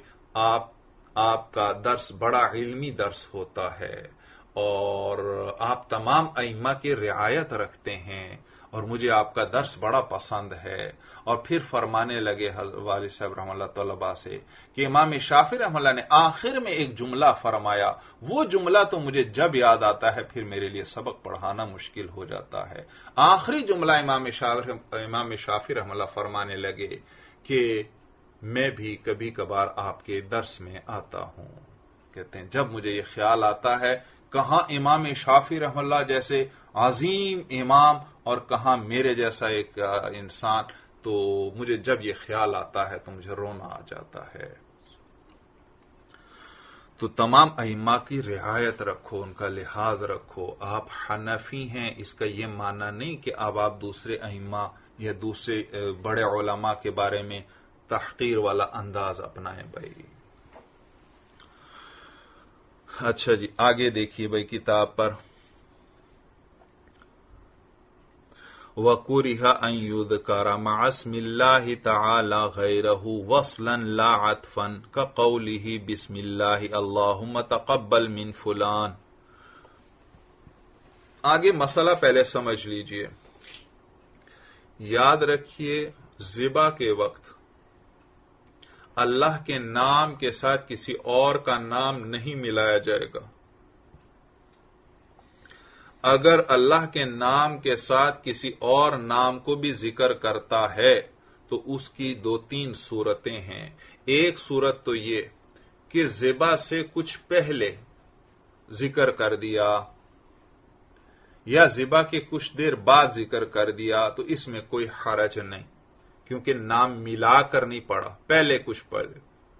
آپ کا درس بڑا علمی درس ہوتا ہے اور آپ تمام ائمہ کی رعایت رکھتے ہیں، اور مجھے آپ کا درس بڑا پسند ہے۔ اور پھر فرمانے لگے والد صاحب رحمہ اللہ طلباء سے کہ امام شافعی رحمہ اللہ نے آخر میں ایک جملہ فرمایا، وہ جملہ تو مجھے جب یاد آتا ہے پھر میرے لیے سبق پڑھانا مشکل ہو جاتا ہے۔ آخری جملہ امام شافعی رحمہ اللہ فرمانے لگے کہ میں بھی کبھی کبھار آپ کے درس میں آتا ہوں۔ کہتے ہیں جب مجھے یہ خیال آتا ہے کہاں امام شافعی رحمہ اللہ جیسے عظیم امام اور کہاں میرے جیسا ایک انسان، تو مجھے جب یہ خیال آتا ہے تو مجھے رونا آ جاتا ہے۔ تو تمام ائمہ کی رعایت رکھو، ان کا لحاظ رکھو۔ آپ حنفی ہیں اس کا یہ معنی نہیں کہ اب آپ دوسرے ائمہ یا دوسرے بڑے علماء کے بارے میں تحقیر والا انداز اپنائیں بھائی۔ اچھا جی، آگے دیکھیے بھائی کتاب پر، وَكُرِهَ أَن يُذْكَرَ مَعَ اسْمِ اللَّهِ تَعَالَى غَيْرَهُ وَصْلًا لَا عَطْفًا كَقَوْلِهِ بِسْمِ اللَّهِ اللَّهُمَّ تَقَبَّلْ مِنْ فُلَانٍ۔ آگے مسئلہ پہلے سمجھ لیجئے، یاد رکھیے ذبح کے وقت اللہ کے نام کے ساتھ کسی اور کا نام نہیں ملایا جائے گا۔ اگر اللہ کے نام کے ساتھ کسی اور نام کو بھی ذکر کرتا ہے تو اس کی 2-3 صورتیں ہیں۔ ایک صورت تو یہ کہ ذبح سے کچھ پہلے ذکر کر دیا یا ذبح کے کچھ دیر بعد ذکر کر دیا تو اس میں کوئی حرج نہیں، کیونکہ نام ملا کر نہیں پڑا، پہلے کچھ پہلے۔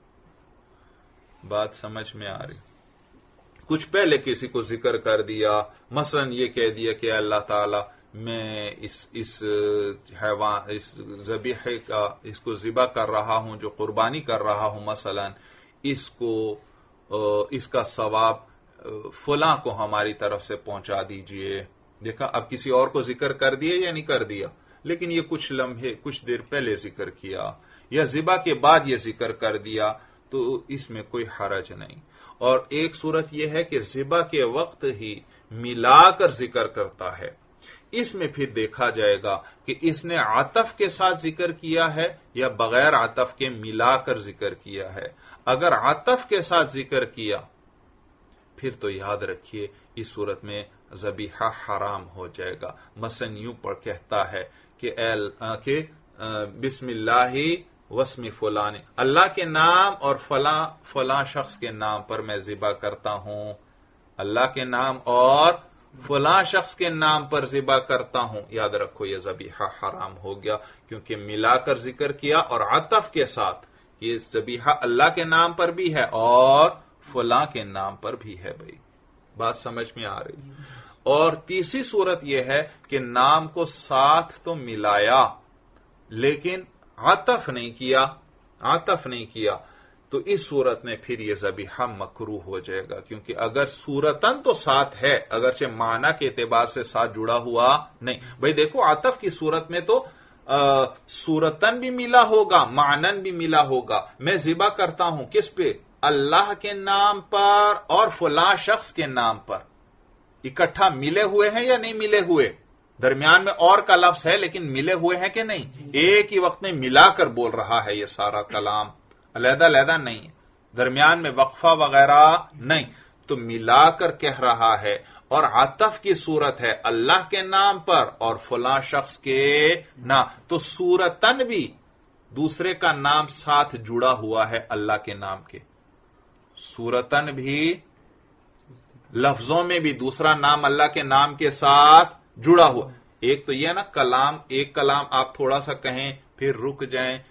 بات سمجھ میں آ رہی؟ کچھ پہلے کسی کو ذکر کر دیا، مثلا یہ کہہ دیا کہ اللہ تعالی میں اس حیوان، اس ذبیحے کا، اس کو ذبح کر رہا ہوں، جو قربانی کر رہا ہوں مثلا، اس کا ثواب فلاں کو ہماری طرف سے پہنچا دیجئے۔ دیکھا اب کسی اور کو ذکر کر دیا یا نہیں کر دیا، لیکن یہ کچھ لمحے، کچھ دیر پہلے ذکر کیا یا ذبح کے بعد یہ ذکر کر دیا تو اس میں کوئی حرج نہیں۔ اور ایک صورت یہ ہے کہ ذبح کے وقت ہی ملا کر ذکر کرتا ہے، اس میں پھر دیکھا جائے گا کہ اس نے عطف کے ساتھ ذکر کیا ہے یا بغیر عطف کے ملا کر ذکر کیا ہے۔ اگر عطف کے ساتھ ذکر کیا پھر تو یاد رکھیے اس صورت میں ذبیحہ حرام ہو جائے گا۔ مثلا یوں پر کہتا ہے کہ بسم اللہ واسم فلان، اللہ کے نام اور فلاں شخص کے نام پر میں ذبح کرتا ہوں، اللہ کے نام اور فلاں شخص کے نام پر ذبح کرتا ہوں، یاد رکھو یہ ذبیحہ حرام ہو گیا، کیونکہ ملا کر ذکر کیا اور عطف کے ساتھ، یہ ذبیحہ اللہ کے نام پر بھی ہے اور فلاں کے نام پر بھی ہے بھائی۔ بات سمجھ میں آ رہی؟ اور تیسری صورت یہ ہے کہ نام کو ساتھ تو ملایا لیکن عطف نہیں کیا تو اس صورت میں پھر یہ ذبیحہ مکروہ ہو جائے گا، کیونکہ اگر صورتن تو ساتھ ہے، اگرچہ معنی کے اعتبار سے ساتھ جڑا ہوا نہیں۔ بھائی دیکھو عطف کی صورت میں تو صورتن بھی ملا ہوگا، معنن بھی ملا ہوگا۔ میں ذبح کرتا ہوں کس پہ؟ اللہ کے نام پر اور فلاں شخص کے نام پر۔ اکٹھا ملے ہوئے ہیں یا نہیں ملے ہوئے؟ درمیان میں اور کا لفظ ہے لیکن ملے ہوئے ہیں کہ نہیں؟ ایک ہی وقت میں ملا کر بول رہا ہے یہ سارا کلام، علیحدہ علیحدہ نہیں، درمیان میں وقفہ وغیرہ نہیں، تو ملا کر کہہ رہا ہے۔ اور عطف کی صورت ہے اللہ کے نام پر اور فلاں شخص کے نام، تو صورتن بھی دوسرے کا نام ساتھ جڑا ہوا ہے اللہ کے نام کے، صورتن بھی لفظوں میں بھی دوسرا نام اللہ کے نام کے ساتھ جڑا ہوا۔ ایک تو یہ نا کلام، ایک کلام آپ تھوڑا سا کہیں پھر رک جائیں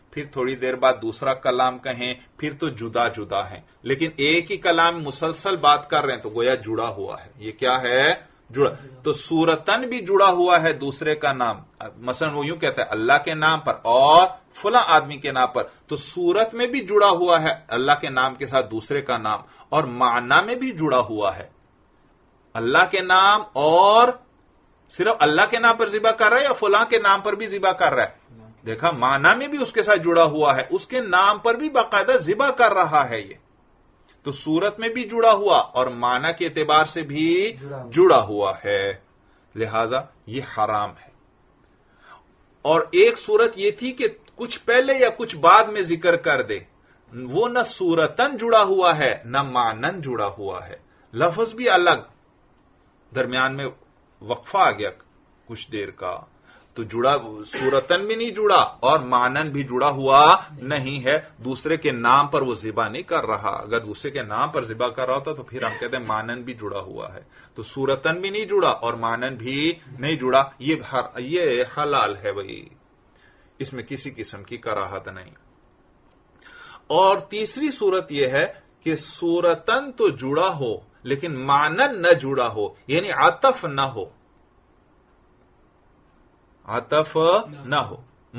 پھر تھوڑی دیر بعد دوسرا کلام کہیں، پھر تو جدا جدا ہیں، لیکن ایک ہی کلام مسلسل بات کر رہے ہیں تو گویا جڑا ہوا ہے۔ یہ کیا ہے؟ جڑا۔ تو صورتن بھی جڑا ہوا ہے دوسرے کا نام، مثلا وہ یوں کہتا ہے اللہ کے نام پر اور فلاں آدمی کے نام پر، تو صورت میں بھی جڑا ہوا ہے اللہ کے نام کے ساتھ دوسرے کا نام، اور معنی میں بھی جڑا ہوا ہے اللہ کے نام، اور صرف اللہ کے نام پر ذبح کر رہا ہے یا فلاں کے نام پر بھی ذبح کر رہا ہے؟ دیکھا، معنی میں بھی اس کے ساتھ جڑا ہوا ہے، اس کے نام پر بھی باقاعدہ ذبح کر رہا ہے یہ، تو صورت میں بھی جڑا ہوا اور معنی کے اعتبار سے بھی جڑا ہوا ہے، لہذا یہ حرام ہے۔ اور ایک صورت یہ تھی کہ کچھ پہلے یا کچھ بعد میں ذکر کر دے، وہ نہ صورتن جڑا ہوا ہے نہ معنن جڑا ہوا ہے، لفظ بھی الگ، درمیان میں وقفہ آ گیا کچھ دیر کا، تو جڑا صورتن بھی نہیں جڑا اور معنن بھی جڑا ہوا نہیں ہے، دوسرے کے نام پر وہ ذبح نہیں کر رہا، اگر دوسرے کے نام پر ذبح کر رہا ہوتا تو پھر ہم کہتے ہیں معنن بھی جڑا ہوا ہے، تو صورتن بھی نہیں جڑا اور معنن بھی نہیں جڑا، یہ حلال ہے بھائی، اس میں کسی قسم کی کراہت نہیں۔ اور تیسری صورت یہ ہے کہ صورتن تو جڑا ہو لیکن معنن نہ جڑا ہو، یعنی عطف نہ ہو، عطف نہ ہو،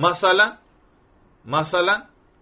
مثلا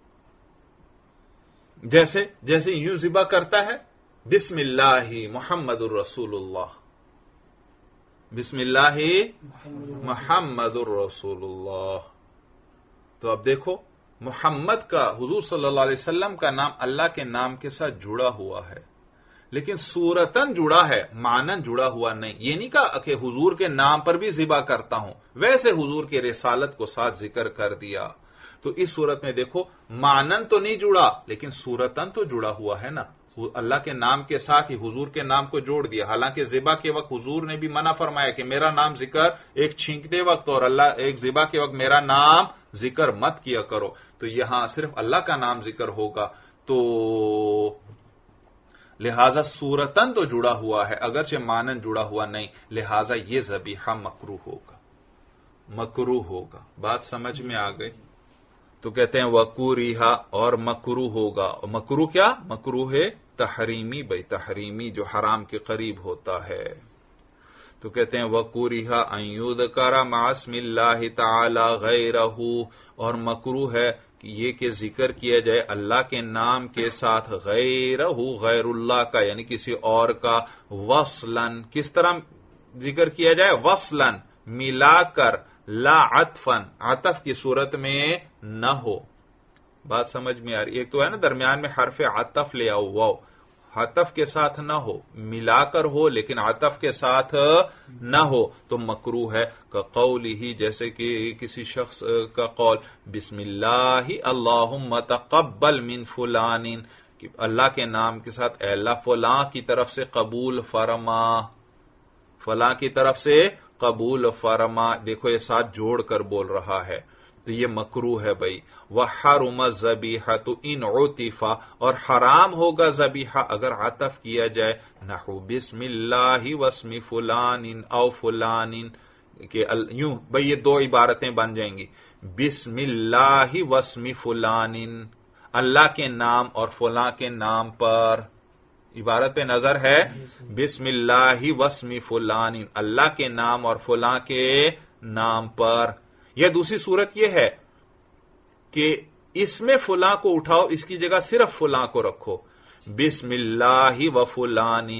جیسے یوں ذبح کرتا ہے بسم اللہ محمد الرسول اللہ، بسم اللہ محمد الرسول اللہ، تو اب دیکھو محمد کا، حضور صلی اللہ علیہ وسلم کا نام اللہ کے نام کے ساتھ جڑا ہوا ہے، لیکن صورتن جڑا ہے، معنن جڑا ہوا نہیں۔ یہ نہیں کہا کہ حضور کے نام پر بھی ذبح کرتا ہوں، ویسے حضور کی رسالت کو ساتھ ذکر کر دیا، تو اس صورت میں دیکھو معنن تو نہیں جڑا لیکن صورتن تو جڑا ہوا ہے نا، اللہ کے نام کے ساتھ ہی حضور کے نام کو جوڑ دیا، حالانکہ ذبح کے وقت حضور نے بھی منع فرمایا کہ میرا نام ذکر ایک چھینکتے وقت اور ایک ذبح کے وقت میرا نام ذکر مت کیا کرو، تو یہاں صرف اللہ کا نام ذکر ہوگا، تو لہذا صورتن تو جڑا ہوا ہے اگرچہ معنن جڑا ہوا نہیں، لہذا یہ ذبیحہ مکروہ ہوگا۔ بات سمجھ میں آ گئی؟ تو کہتے ہیں وکوریہا، اور مکروہ ہوگا، مکروہ کیا؟ مکروہ ہے تحریمی، بھائی تحریمی جو حرام کے قریب ہوتا ہے، تو کہتے ہیں وکوریہا ان یذکر مع اسم اللہ تعالی غیرہ، اور مکروہ ہے یہ کہ ذکر کیا جائے اللہ کے نام کے ساتھ غیرہ، غیر اللہ کا یعنی کسی اور کا، وصلاً، کس طرح ذکر کیا جائے؟ وصلاً، ملا کر، لا عطفاً، عطف کی صورت میں نہ ہو۔ بات سمجھ میں آ رہی؟ ایک تو ہے نا درمیان میں حرف عطف لے آؤ، واو، عطف کے ساتھ نہ ہو، ملا کر ہو لیکن عطف کے ساتھ نہ ہو تو مکروہ ہے، کقولہ، جیسے کہ کسی شخص کا قول بسم اللہ اللہم تقبل من فلان، کہ اللہ کے نام کے ساتھ اے اللہ فلاں کی طرف سے قبول فرما، فلاں کی طرف سے قبول فرما، دیکھو یہ ساتھ جوڑ کر بول رہا ہے، تو یہ مکروہ ہے بھائی۔ وحرم الذبیحۃ ان عطف، اور حرام ہوگا ذبیحہ اگر عطف کیا جائے، نحو بسم اللہ واسم فلان او فلان، کہ یوں بھائی یہ دو عبارتیں بن جائیں گی، بسم اللہ واسم فلان، اللہ کے نام اور فلاں کے نام پر، عبارت پہ نظر ہے، بسم اللہ واسم فلان، اللہ کے نام اور فلاں کے نام پر۔ یا دوسری صورت یہ ہے کہ اس میں فلاں کو اٹھاؤ، اس کی جگہ صرف فلاں کو رکھو، بسم اللہ و فلان،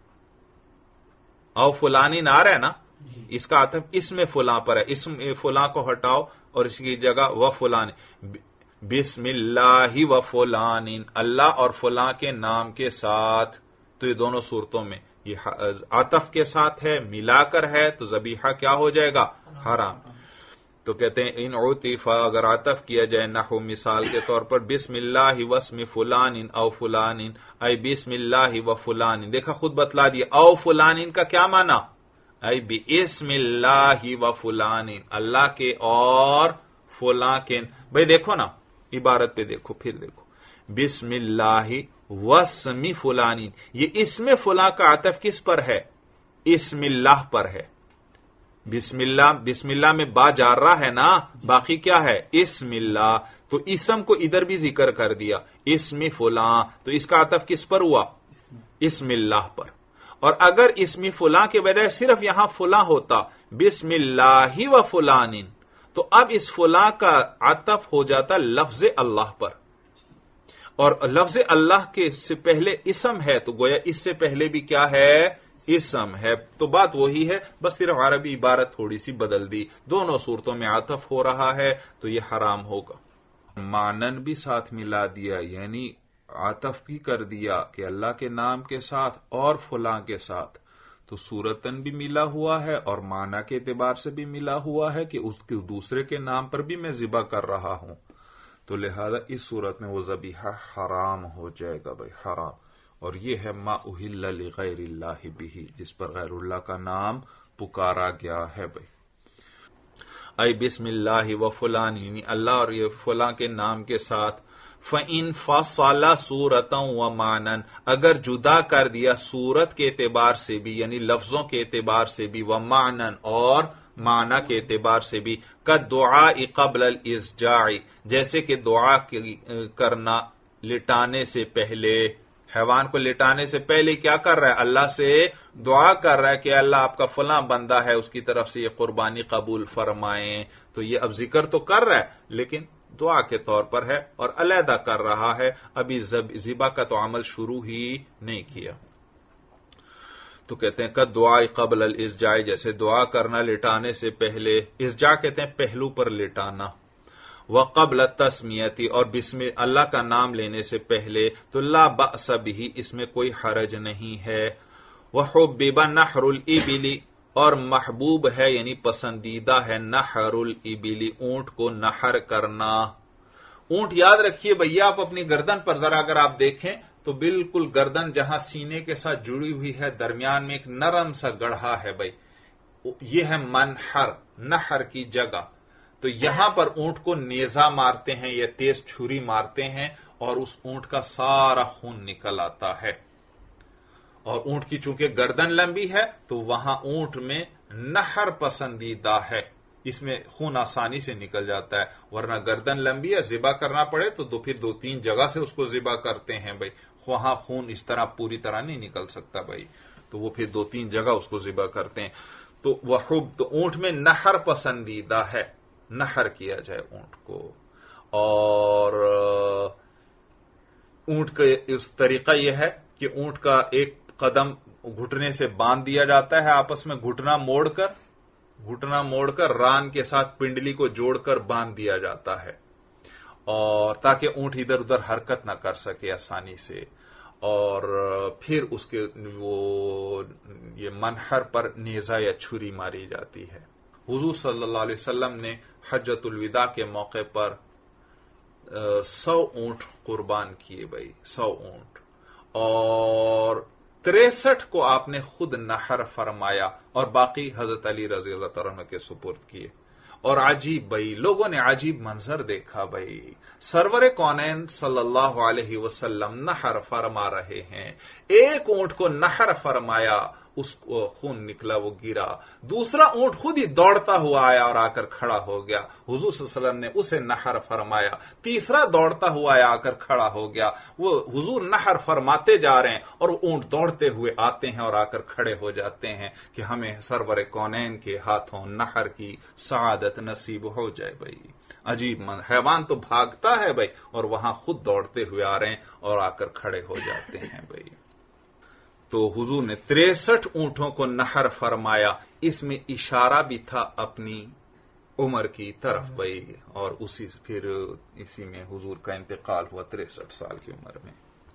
او فلان آ رہا ہے نا، اس کا عطف اس میں فلاں پر ہے، اس میں فلاں کو ہٹاؤ اور اس کی جگہ و فلان، بسم اللہ و فلان، اللہ اور فلاں کے نام کے ساتھ، تو یہ دونوں صورتوں میں یہ عطف کے ساتھ ہے، ملا کر ہے، تو ذبیحہ کیا ہو جائے گا؟ حرام۔ تو کہتے ہیں ان عطف، اگر عطف کیا جائے، نحو مثال کے طور پر بسم اللہ واسم فلان او فلان، ای بسم اللہ و فلان، دیکھا خود بتلا دیا، او فلان کا کیا معنی؟ ای بسم اللہ و فلان، اللہ کے اور فلاں کے، بھئی دیکھو نا عبارت پہ دیکھو، پھر دیکھو، بسم اللہ واسم فلان، یہ اسم فلاں کا عطف کس پر ہے؟ اسم اللہ پر ہے، بسم اللہ میں با جارہ ہے نا، باقی کیا ہے اسم اللہ، تو اسم کو ادھر بھی ذکر کر دیا، اسم فلاں، تو اس کا عطف کس پر ہوا؟ اسم اللہ پر۔ اور اگر اسم فلاں کے بجائے صرف یہاں فلاں ہوتا بسم اللہ و فلان، تو اب اس فلاں کا عطف ہو جاتا لفظ اللہ پر، اور لفظ اللہ کے سے پہلے اسم ہے، تو گویا اس سے پہلے بھی کیا ہے؟ اسم ہے۔ تو بات وہی ہے، بس صرف عربی عبارت تھوڑی سی بدل دی، دونوں صورتوں میں عطف ہو رہا ہے تو یہ حرام ہوگا۔ مانن بھی ساتھ ملا دیا، یعنی عطف بھی کر دیا کہ اللہ کے نام کے ساتھ اور فلاں کے ساتھ، تو صورتن بھی ملا ہوا ہے اور معنی کے اعتبار سے بھی ملا ہوا ہے کہ اس کے دوسرے کے نام پر بھی میں ذبح کر رہا ہوں، تو لہذا اس صورت میں وہ ذبیحہ حرام ہو جائے گا بھائی، حرام۔ اور یہ ہے ما اہل لغیر اللہ بہ، جس پر غیر اللہ کا نام پکارا گیا ہے بھائی۔ اے بسم اللہ و فلان، یعنی اللہ اور یہ فلاں کے نام کے ساتھ۔ فَإِن فَصَّلَ صُورَةً وَمَعْنًا، اگر جدا کر دیا صورت کے اعتبار سے بھی، یعنی لفظوں کے اعتبار سے بھی، وَمَعْنًا اور معنی کے اعتبار سے بھی، كَالدُّعَاءِ قَبْلَ الْإِسْجَاعِ، جیسے کہ دعا کرنا لٹانے سے پہلے، حیوان کو لٹانے سے پہلے کیا کر رہا ہے؟ اللہ سے دعا کر رہا ہے کہ اللہ آپ کا فلاں بندہ ہے، اس کی طرف سے یہ قربانی قبول فرمائیں، تو یہ اب ذکر تو کر رہا ہے لیکن دعا کے طور پر ہے اور علیحدہ کر رہا ہے، ابھی ذبح کا تو عمل شروع ہی نہیں کیا۔ تو کہتے ہیں کہ دعا قبل الاسجاع، جیسے دعا کرنا لٹانے سے پہلے، اسجاع کہتے ہیں پہلو پر لٹانا، وقبل التسمیتی، اور بسم اللہ کا نام لینے سے پہلے، تو لا بأس بہ، اس میں کوئی حرج نہیں ہے۔ وحبب نحر الابل، اور محبوب ہے یعنی پسندیدہ ہے، نحر الابل، اونٹ کو نحر کرنا۔ اونٹ یاد رکھیے بھیا، آپ اپنی گردن پر ذرا اگر آپ دیکھیں تو بالکل گردن جہاں سینے کے ساتھ جڑی ہوئی ہے، درمیان میں ایک نرم سا گڑھا ہے بھائی، یہ ہے منحر، نحر کی جگہ۔ تو یہاں پر اونٹ کو نیزہ مارتے ہیں یا تیز چھری مارتے ہیں اور اس اونٹ کا سارا خون نکل آتا ہے، اور اونٹ کی چونکہ گردن لمبی ہے تو وہاں اونٹ میں نحر پسندیدہ ہے، اس میں خون آسانی سے نکل جاتا ہے، ورنہ گردن لمبی ہے، ذبح کرنا پڑے تو پھر 2-3 جگہ سے اس کو ذبح کرتے ہیں بھائی، وہاں خون اس طرح پوری طرح نہیں نکل سکتا بھائی، تو وہ پھر 2-3 جگہ اس کو ذبح کرتے ہیں۔ تو وحب، تو اونٹ میں نحر پسندیدہ ہے، نحر کیا جائے اونٹ کو۔ اور اونٹ کا اس طریقہ یہ ہے کہ اونٹ کا ایک قدم گھٹنے سے باندھ دیا جاتا ہے آپس میں، گھٹنا موڑ کر ران کے ساتھ پنڈلی کو جوڑ کر باندھ دیا جاتا ہے، اور تاکہ اونٹ ادھر ادھر حرکت نہ کر سکے آسانی سے، اور پھر اس کے یہ منحر پر نیزہ یا چھری ماری جاتی ہے۔ حضور صلی اللہ علیہ وسلم نے حجۃ الوداع کے موقع پر 100 اونٹ قربان کیے بھائی، 100 اونٹ، اور 63 کو آپ نے خود نحر فرمایا اور باقی حضرت علی رضی اللہ تعالیٰ عنہ کے سپرد کیے۔ اور عجیب بھائی، لوگوں نے عجیب منظر دیکھا بھائی، سرور کونین صلی اللہ علیہ وسلم نحر فرما رہے ہیں، ایک اونٹ کو نحر فرمایا، اس کو خون نکلا، وہ گرا، دوسرا اونٹ خود ہی دوڑتا ہوا آیا اور آ کر کھڑا ہو گیا، حضور صلی اللہ علیہ وسلم نے اسے نحر فرمایا، تیسرا دوڑتا ہوا آیا، آ کر کھڑا ہو گیا، وہ حضور نحر فرماتے جا رہے ہیں اور اونٹ دوڑتے ہوئے آتے ہیں اور آ کر کھڑے ہو جاتے ہیں کہ ہمیں سرور کونین کے ہاتھوں نحر کی سعادت نصیب ہو جائے بھائی۔ عجیب حیوان تو بھاگتا ہے بھائی، اور وہاں خود دوڑتے ہوئے آ رہے ہیں اور آ کر کھڑے ہو جاتے ہیں بھائی۔ تو حضور نے 63 اونٹوں کو نحر فرمایا، اس میں اشارہ بھی تھا اپنی عمر کی طرف بھائی، اور اسی میں حضور کا انتقال ہوا 63 سال کی عمر میں۔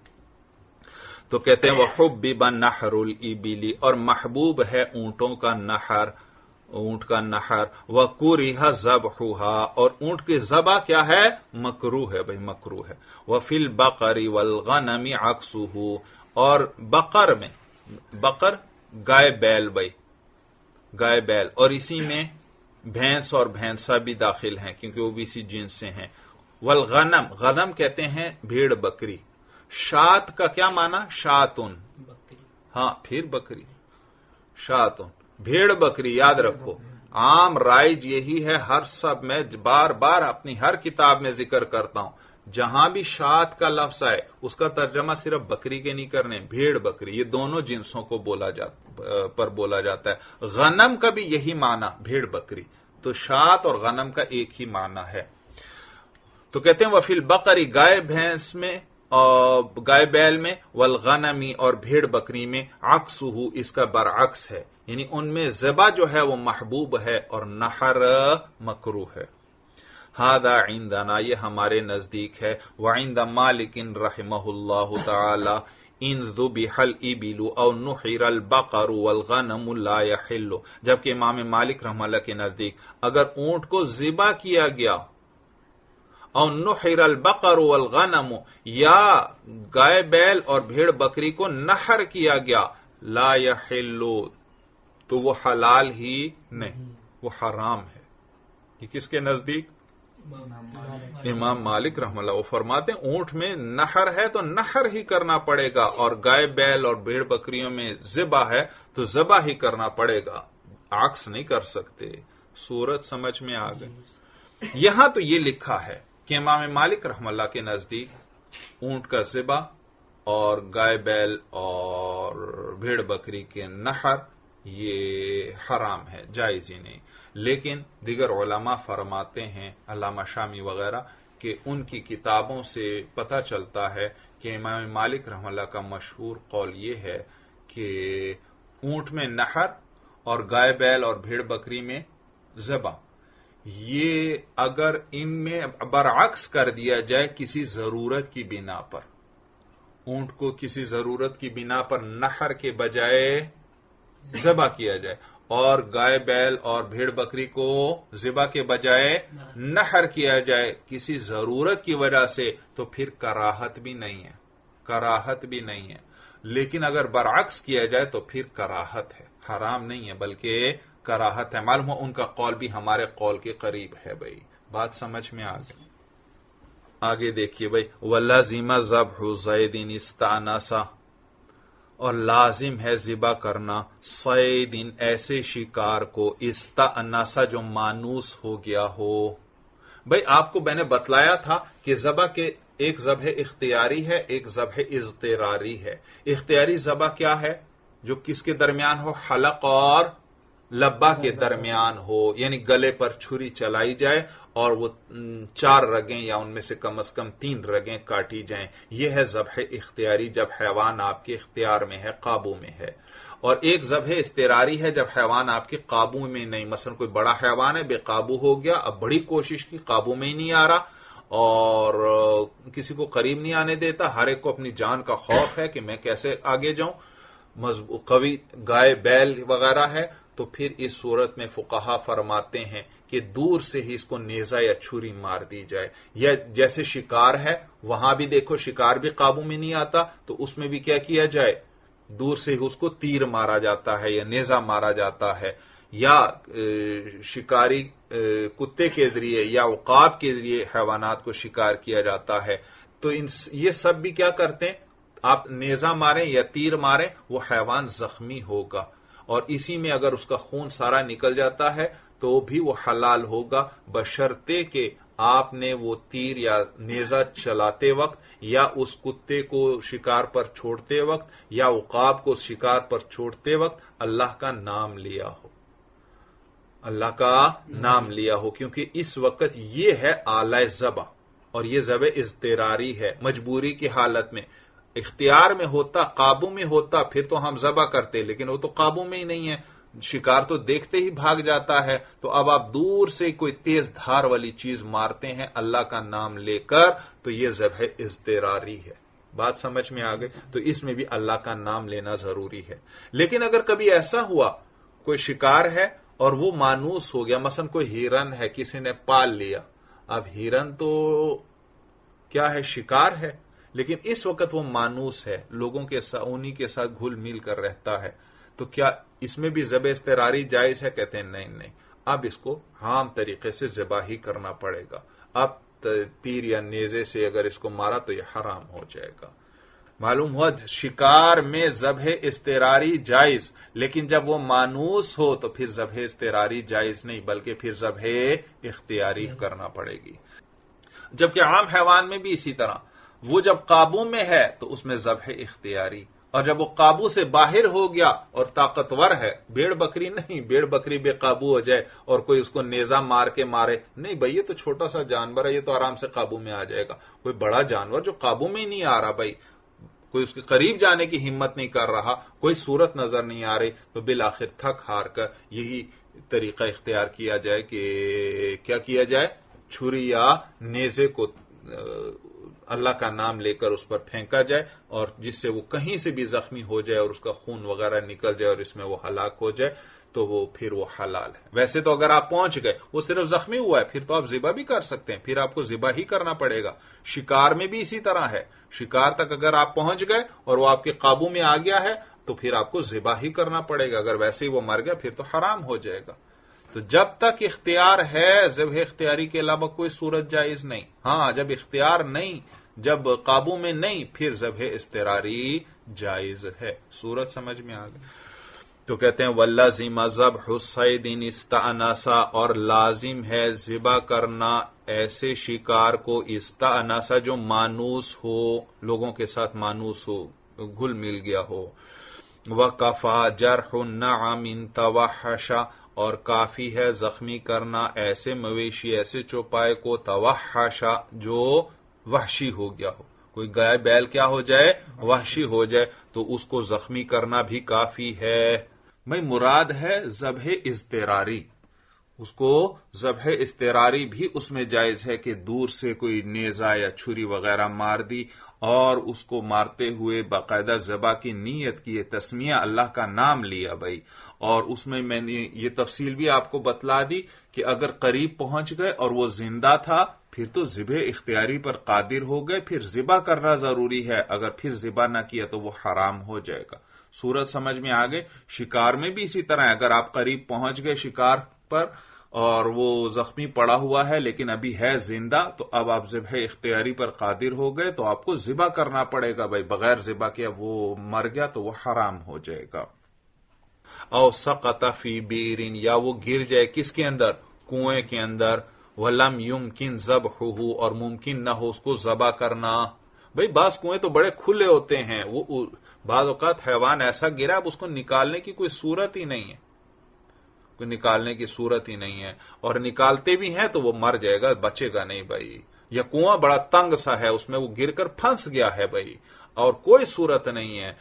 تو کہتے ہیں وحبب نحر الابل، اور محبوب ہے اونٹوں کا نحر، اونٹ کا نحر، وکرہ ذبحھا، اور اونٹ کی ذبح کیا ہے؟ مکروہ ہے بھائی، مکروہ ہے۔ وفی البقر والغنم عکسہ، اور بقر میں، بقر گائے بیل بھائی، گائے بیل، اور اسی میں بھینس اور بھینسا بھی داخل ہیں کیونکہ وہ بھی اسی جنس سے ہیں۔ والغنم، غنم کہتے ہیں بھیڑ بکری، شات کا کیا معنی؟ شاتن، ہاں پھر بکری، شاتن بھیڑ بکری، یاد رکھو، عام رائج یہی ہے، ہر سب میں بار بار اپنی ہر کتاب میں ذکر کرتا ہوں، جہاں بھی شات کا لفظ آئے اس کا ترجمہ صرف بکری کے نہیں کرنے، بھیڑ بکری یہ دونوں جنسوں کو بولا جاتا ہے۔ غنم کا بھی یہی معنی بھیڑ بکری، تو شات اور غنم کا ایک ہی معنی ہے۔ تو کہتے ہیں وفی البقری گائے بھینس میں اور گائے بیل میں، والغنمی اور بھیڑ بکری میں عکسہ اس کا برعکس ہے، یعنی ان میں ذبح جو ہے وہ محبوب ہے اور نحر مکروہ ہے۔ ھذا عندنا یہ ہمارے نزدیک ہے، وعند مالک رحمہ اللہ تعالی ان ذبح الابل او نحر البقر والغنم لا يحل، جبکہ امام مالک رحمہ اللہ کے نزدیک اگر اونٹ کو ذبح کیا گیا، او نحر البقر والغنم یا گائے بیل اور بھیڑ بکری کو نحر کیا گیا، لا يحل تو وہ حلال ہی نہیں، وہ حرام ہے۔ یہ کس کے نزدیک؟ امام مالک رحمہ اللہ۔ وہ فرماتے ہیں اونٹ میں نحر ہے تو نحر ہی کرنا پڑے گا، اور گائے بیل اور بھیڑ بکریوں میں ذبح ہے تو ذبح ہی کرنا پڑے گا، عکس نہیں کر سکتے۔ صورت سمجھ میں آ گئی؟ یہاں تو یہ لکھا ہے کہ امام مالک رحمہ اللہ کے نزدیک اونٹ کا ذبح اور گائے بیل اور بھیڑ بکری کے نحر یہ حرام ہے، جائز ہی نہیں۔ لیکن دیگر علماء فرماتے ہیں، علامہ شامی وغیرہ، کہ ان کی کتابوں سے پتہ چلتا ہے کہ امام مالک رحمہ اللہ کا مشہور قول یہ ہے کہ اونٹ میں نحر اور گائے بیل اور بھیڑ بکری میں ذبح، یہ اگر ان میں برعکس کر دیا جائے کسی ضرورت کی بنا پر، اونٹ کو کسی ضرورت کی بنا پر نحر کے بجائے ذبح کیا جائے اور گائے بیل اور بھیڑ بکری کو ذبح کے بجائے نحر کیا جائے کسی ضرورت کی وجہ سے، تو پھر کراہت بھی نہیں ہے، کراہت بھی نہیں ہے۔ لیکن اگر برعکس کیا جائے تو پھر کراہت ہے، حرام نہیں ہے بلکہ کراہت ہے۔ معلوم ہو ان کا قول بھی ہمارے قول کے قریب ہے بھائی، بات سمجھ میں آ گئی؟ آگے دیکھیے بھائی، وَلَزِمَ ذَبْحُ زَيْدٍ اسْتَأْنَسَ، اور لازم ہے ذبح کرنا صید ایسے شکار کو استأنسا جو مانوس ہو گیا ہو۔ بھائی آپ کو میں نے بتلایا تھا کہ ذبح کے ایک ذبح اختیاری ہے، ایک ذبح اضطراری ہے۔ اختیاری ذبح کیا ہے؟ جو کس کے درمیان ہو؟ حلق اور لبا کے درمیان ہو، یعنی گلے پر چھری چلائی جائے اور وہ 4 رگیں یا ان میں سے کم از کم 3 رگیں کاٹی جائیں، یہ ہے ذبح اختیاری جب حیوان آپ کے اختیار میں ہے، قابو میں ہے۔ اور ایک ذبح اضطراری ہے جب حیوان آپ کے قابو میں نہیں، مثلا کوئی بڑا حیوان ہے بے قابو ہو گیا، اب بڑی کوشش کی قابو میں ہی نہیں آ رہا اور کسی کو قریب نہیں آنے دیتا، ہر ایک کو اپنی جان کا خوف ہے کہ میں کیسے آگے جاؤں، قوی گائے بیل وغیرہ ہے، تو پھر اس صورت میں فقہا فرماتے ہیں کہ دور سے ہی اس کو نیزہ یا چھری مار دی جائے۔ یا جیسے شکار ہے، وہاں بھی دیکھو شکار بھی قابو میں نہیں آتا تو اس میں بھی کیا جائے، دور سے ہی اس کو تیر مارا جاتا ہے یا نیزہ مارا جاتا ہے، یا شکاری کتے کے ذریعے یا عقاب کے ذریعے حیوانات کو شکار کیا جاتا ہے۔ تو یہ سب بھی کیا کرتے ہیں، آپ نیزہ ماریں یا تیر ماریں وہ حیوان زخمی ہوگا، اور اسی میں اگر اس کا خون سارا نکل جاتا ہے تو بھی وہ حلال ہوگا، بشرطے کہ آپ نے وہ تیر یا نیزہ چلاتے وقت یا اس کتے کو شکار پر چھوڑتے وقت یا عقاب کو شکار پر چھوڑتے وقت اللہ کا نام لیا ہو، اللہ کا نام لیا ہو، کیونکہ اس وقت یہ ہے آلہ ذبح، اور یہ ذبح اضطراری ہے، مجبوری کی حالت میں۔ اختیار میں ہوتا، قابو میں ہوتا، پھر تو ہم ذبح کرتے، لیکن وہ تو قابو میں ہی نہیں ہے، شکار تو دیکھتے ہی بھاگ جاتا ہے، تو اب آپ دور سے کوئی تیز دھار والی چیز مارتے ہیں اللہ کا نام لے کر، تو یہ ذبح اضطراری ہے۔ بات سمجھ میں آ گئی؟ تو اس میں بھی اللہ کا نام لینا ضروری ہے۔ لیکن اگر کبھی ایسا ہوا کوئی شکار ہے اور وہ مانوس ہو گیا، مثلا کوئی ہرن ہے کسی نے پال لیا، اب ہرن تو کیا ہے، شکار ہے، لیکن اس وقت وہ مانوس ہے، لوگوں کے انہی کے ساتھ گھل مل کر رہتا ہے، تو کیا اس میں بھی ذبح اضطراری جائز ہے؟ کہتے ہیں نہیں، اب اس کو عام طریقے سے ذبح ہی کرنا پڑے گا۔ اب تیر یا نیزے سے اگر اس کو مارا تو یہ حرام ہو جائے گا۔ معلوم ہوا شکار میں ذبح اضطراری جائز، لیکن جب وہ مانوس ہو تو پھر ذبح اضطراری جائز نہیں، بلکہ پھر ذبح اختیاری کرنا پڑے گی۔ جبکہ عام حیوان میں بھی اسی طرح، وہ جب قابو میں ہے تو اس میں ذبح اختیاری، اور جب وہ قابو سے باہر ہو گیا اور طاقتور ہے، بھیڑ بکری نہیں، بھیڑ بکری بے قابو ہو جائے اور کوئی اس کو نیزہ مار کے مارے، نہیں بھائی یہ تو چھوٹا سا جانور ہے، یہ تو آرام سے قابو میں آ جائے گا۔ کوئی بڑا جانور جو قابو میں ہی نہیں آ رہا بھائی، کوئی اس کے قریب جانے کی ہمت نہیں کر رہا، کوئی صورت نظر نہیں آ رہی، تو بالآخر تھک ہار کر یہی طریقہ اختیار کیا جائے کہ کیا کیا جائے، چھری یا نیزے کو اللہ کا نام لے کر اس پر پھینکا جائے، اور جس سے وہ کہیں سے بھی زخمی ہو جائے اور اس کا خون وغیرہ نکل جائے اور اس میں وہ ہلاک ہو جائے تو وہ پھر وہ حلال ہے۔ ویسے تو اگر آپ پہنچ گئے، وہ صرف زخمی ہوا ہے، پھر تو آپ ذبح بھی کر سکتے ہیں، پھر آپ کو ذبح ہی کرنا پڑے گا۔ شکار میں بھی اسی طرح ہے، شکار تک اگر آپ پہنچ گئے اور وہ آپ کے قابو میں آ گیا ہے تو پھر آپ کو ذبح ہی کرنا پڑے گا، اگر ویسے ہی وہ مر گیا پھر تو حرام ہو جائے گا۔ تو جب تک اختیار ہے ذبح اختیاری کے علاوہ کوئی صورت جائز نہیں، ہاں جب اختیار نہیں، جب قابو میں نہیں، پھر ذبح اضطراری جائز ہے۔ صورت سمجھ میں آ گئی؟ تو کہتے ہیں واللازم ذبح الصید ان استأنسا، اور لازم ہے ذبح کرنا ایسے شکار کو استأنسا جو مانوس ہو، لوگوں کے ساتھ مانوس ہو، گھل مل گیا ہو۔ وکفا جرح النعم ان توحشا، اور کافی ہے زخمی کرنا ایسے مویشی، ایسے چوپائے کو توحشا جو وحشی ہو گیا ہو، کوئی گائے بیل کیا ہو جائے، وحشی ہو جائے، تو اس کو زخمی کرنا بھی کافی ہے۔ بھئی مراد ہے ذبح اضطراری، اس کو ذبح اضطراری بھی اس میں جائز ہے کہ دور سے کوئی نیزہ یا چھری وغیرہ مار دی اور اس کو مارتے ہوئے باقاعدہ ذبح کی نیت کی، تسمیہ اللہ کا نام لیا بھائی، اور اس میں نے یہ تفصیل بھی آپ کو بتلا دی کہ اگر قریب پہنچ گئے اور وہ زندہ تھا پھر تو ذبح اختیاری پر قادر ہو گئے، پھر ذبح کرنا ضروری ہے، اگر پھر ذبح نہ کیا تو وہ حرام ہو جائے گا۔ صورت سمجھ میں آ گئی؟ شکار میں بھی اسی طرح ہے، اگر آپ قریب پہنچ گئے شکار پر اور وہ زخمی پڑا ہوا ہے لیکن ابھی ہے زندہ، تو اب آپ ذبح اختیاری پر قادر ہو گئے تو آپ کو ذبح کرنا پڑے گا بھائی، بغیر ذبح کیا وہ مر گیا تو وہ حرام ہو جائے گا۔ او سقط فی بیر، یا وہ گر جائے کس کے اندر، کنویں کے اندر، ولم یمکن ذبحہ، اور ممکن نہ ہو اس کو ذبح کرنا۔ بھئی بعض کنویں تو بڑے کھلے ہوتے ہیں، وہ بعض اوقات حیوان ایسا گرا اب اس کو نکالنے کی کوئی صورت ہی نہیں ہے، کوئی نکالنے کی صورت ہی نہیں ہے، اور نکالتے بھی ہیں تو وہ مر جائے گا، بچے گا نہیں بھائی، یا کنواں بڑا تنگ سا ہے اس میں وہ گر کر پھنس گیا ہے بھائی اور کوئی صورت نہیں ہے،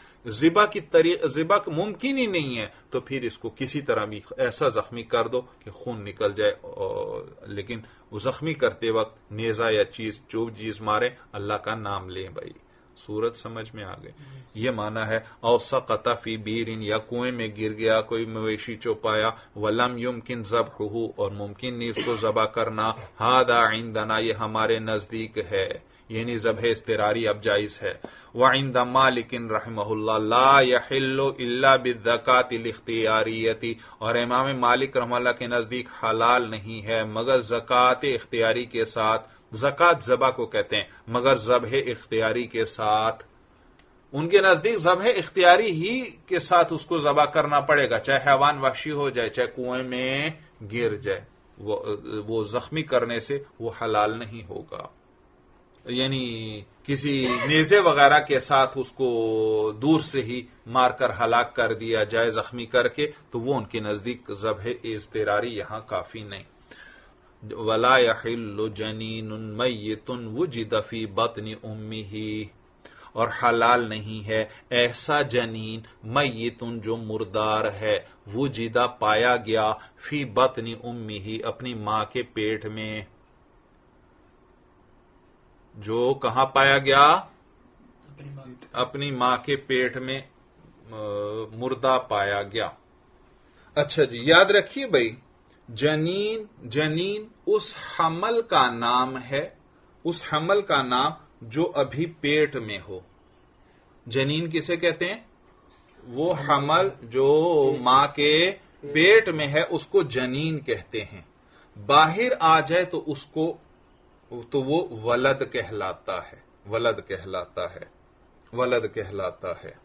ذبح ممکن ہی نہیں ہے، تو پھر اس کو کسی طرح بھی ایسا زخمی کر دو کہ خون نکل جائے، لیکن وہ زخمی کرتے وقت نیزہ یا چیز جو چیز مارے اللہ کا نام لیں بھائی۔ صورت سمجھ میں آ گئی؟ یہ معنی ہے او سقط فی بیر، یا کنویں میں گر گیا کوئی مویشی چوپایا، ولم یمکن ذبحہ، اور ممکن نہیں اس کو ذبح کرنا، ھذا عندنا، یہ ہمارے نزدیک ہے، یعنی ذبح اضطراری اب جائز ہے۔ وعند مالک رحمہ اللہ لا یحل الا بالزکاۃ الاختیاریۃ، اور امام مالک رحمہ اللہ کے نزدیک حلال نہیں ہے مگر زکوٰۃ اختیاری کے ساتھ، زکوٰۃ ذبح کو کہتے ہیں، مگر ذبح اختیاری کے ساتھ، ان کے نزدیک ذبح اختیاری ہی کے ساتھ اس کو ذبح کرنا پڑے گا، چاہے حیوان وحشی ہو جائے، چاہے کنویں میں گر جائے، وہ زخمی کرنے سے وہ حلال نہیں ہوگا۔ یعنی کسی نیزے وغیرہ کے ساتھ اس کو دور سے ہی مار کر ہلاک کر دیا جائے زخمی کر کے، تو وہ ان کے نزدیک ذبح اضطراری یہاں کافی نہیں۔ ولا يحل جنین میت وجد فی بطن امہ، اور حلال نہیں ہے ایسا جنین میت جو مردار ہے، وجدہ پایا گیا، فی بطن امہ اپنی ماں کے پیٹ میں، جو کہاں پایا گیا، اپنی ماں کے پیٹ میں مردہ پایا گیا۔ اچھا جی یاد رکھیے بھائی، جنین اس حمل کا نام ہے، اس حمل کا نام جو ابھی پیٹ میں ہو۔ جنین کسے کہتے ہیں؟ وہ حمل جو ماں کے پیٹ میں ہے اس کو جنین کہتے ہیں، باہر آ جائے تو اس کو تو وہ ولد کہلاتا ہے، ولد کہلاتا ہے۔ ولد کہلاتا ہے۔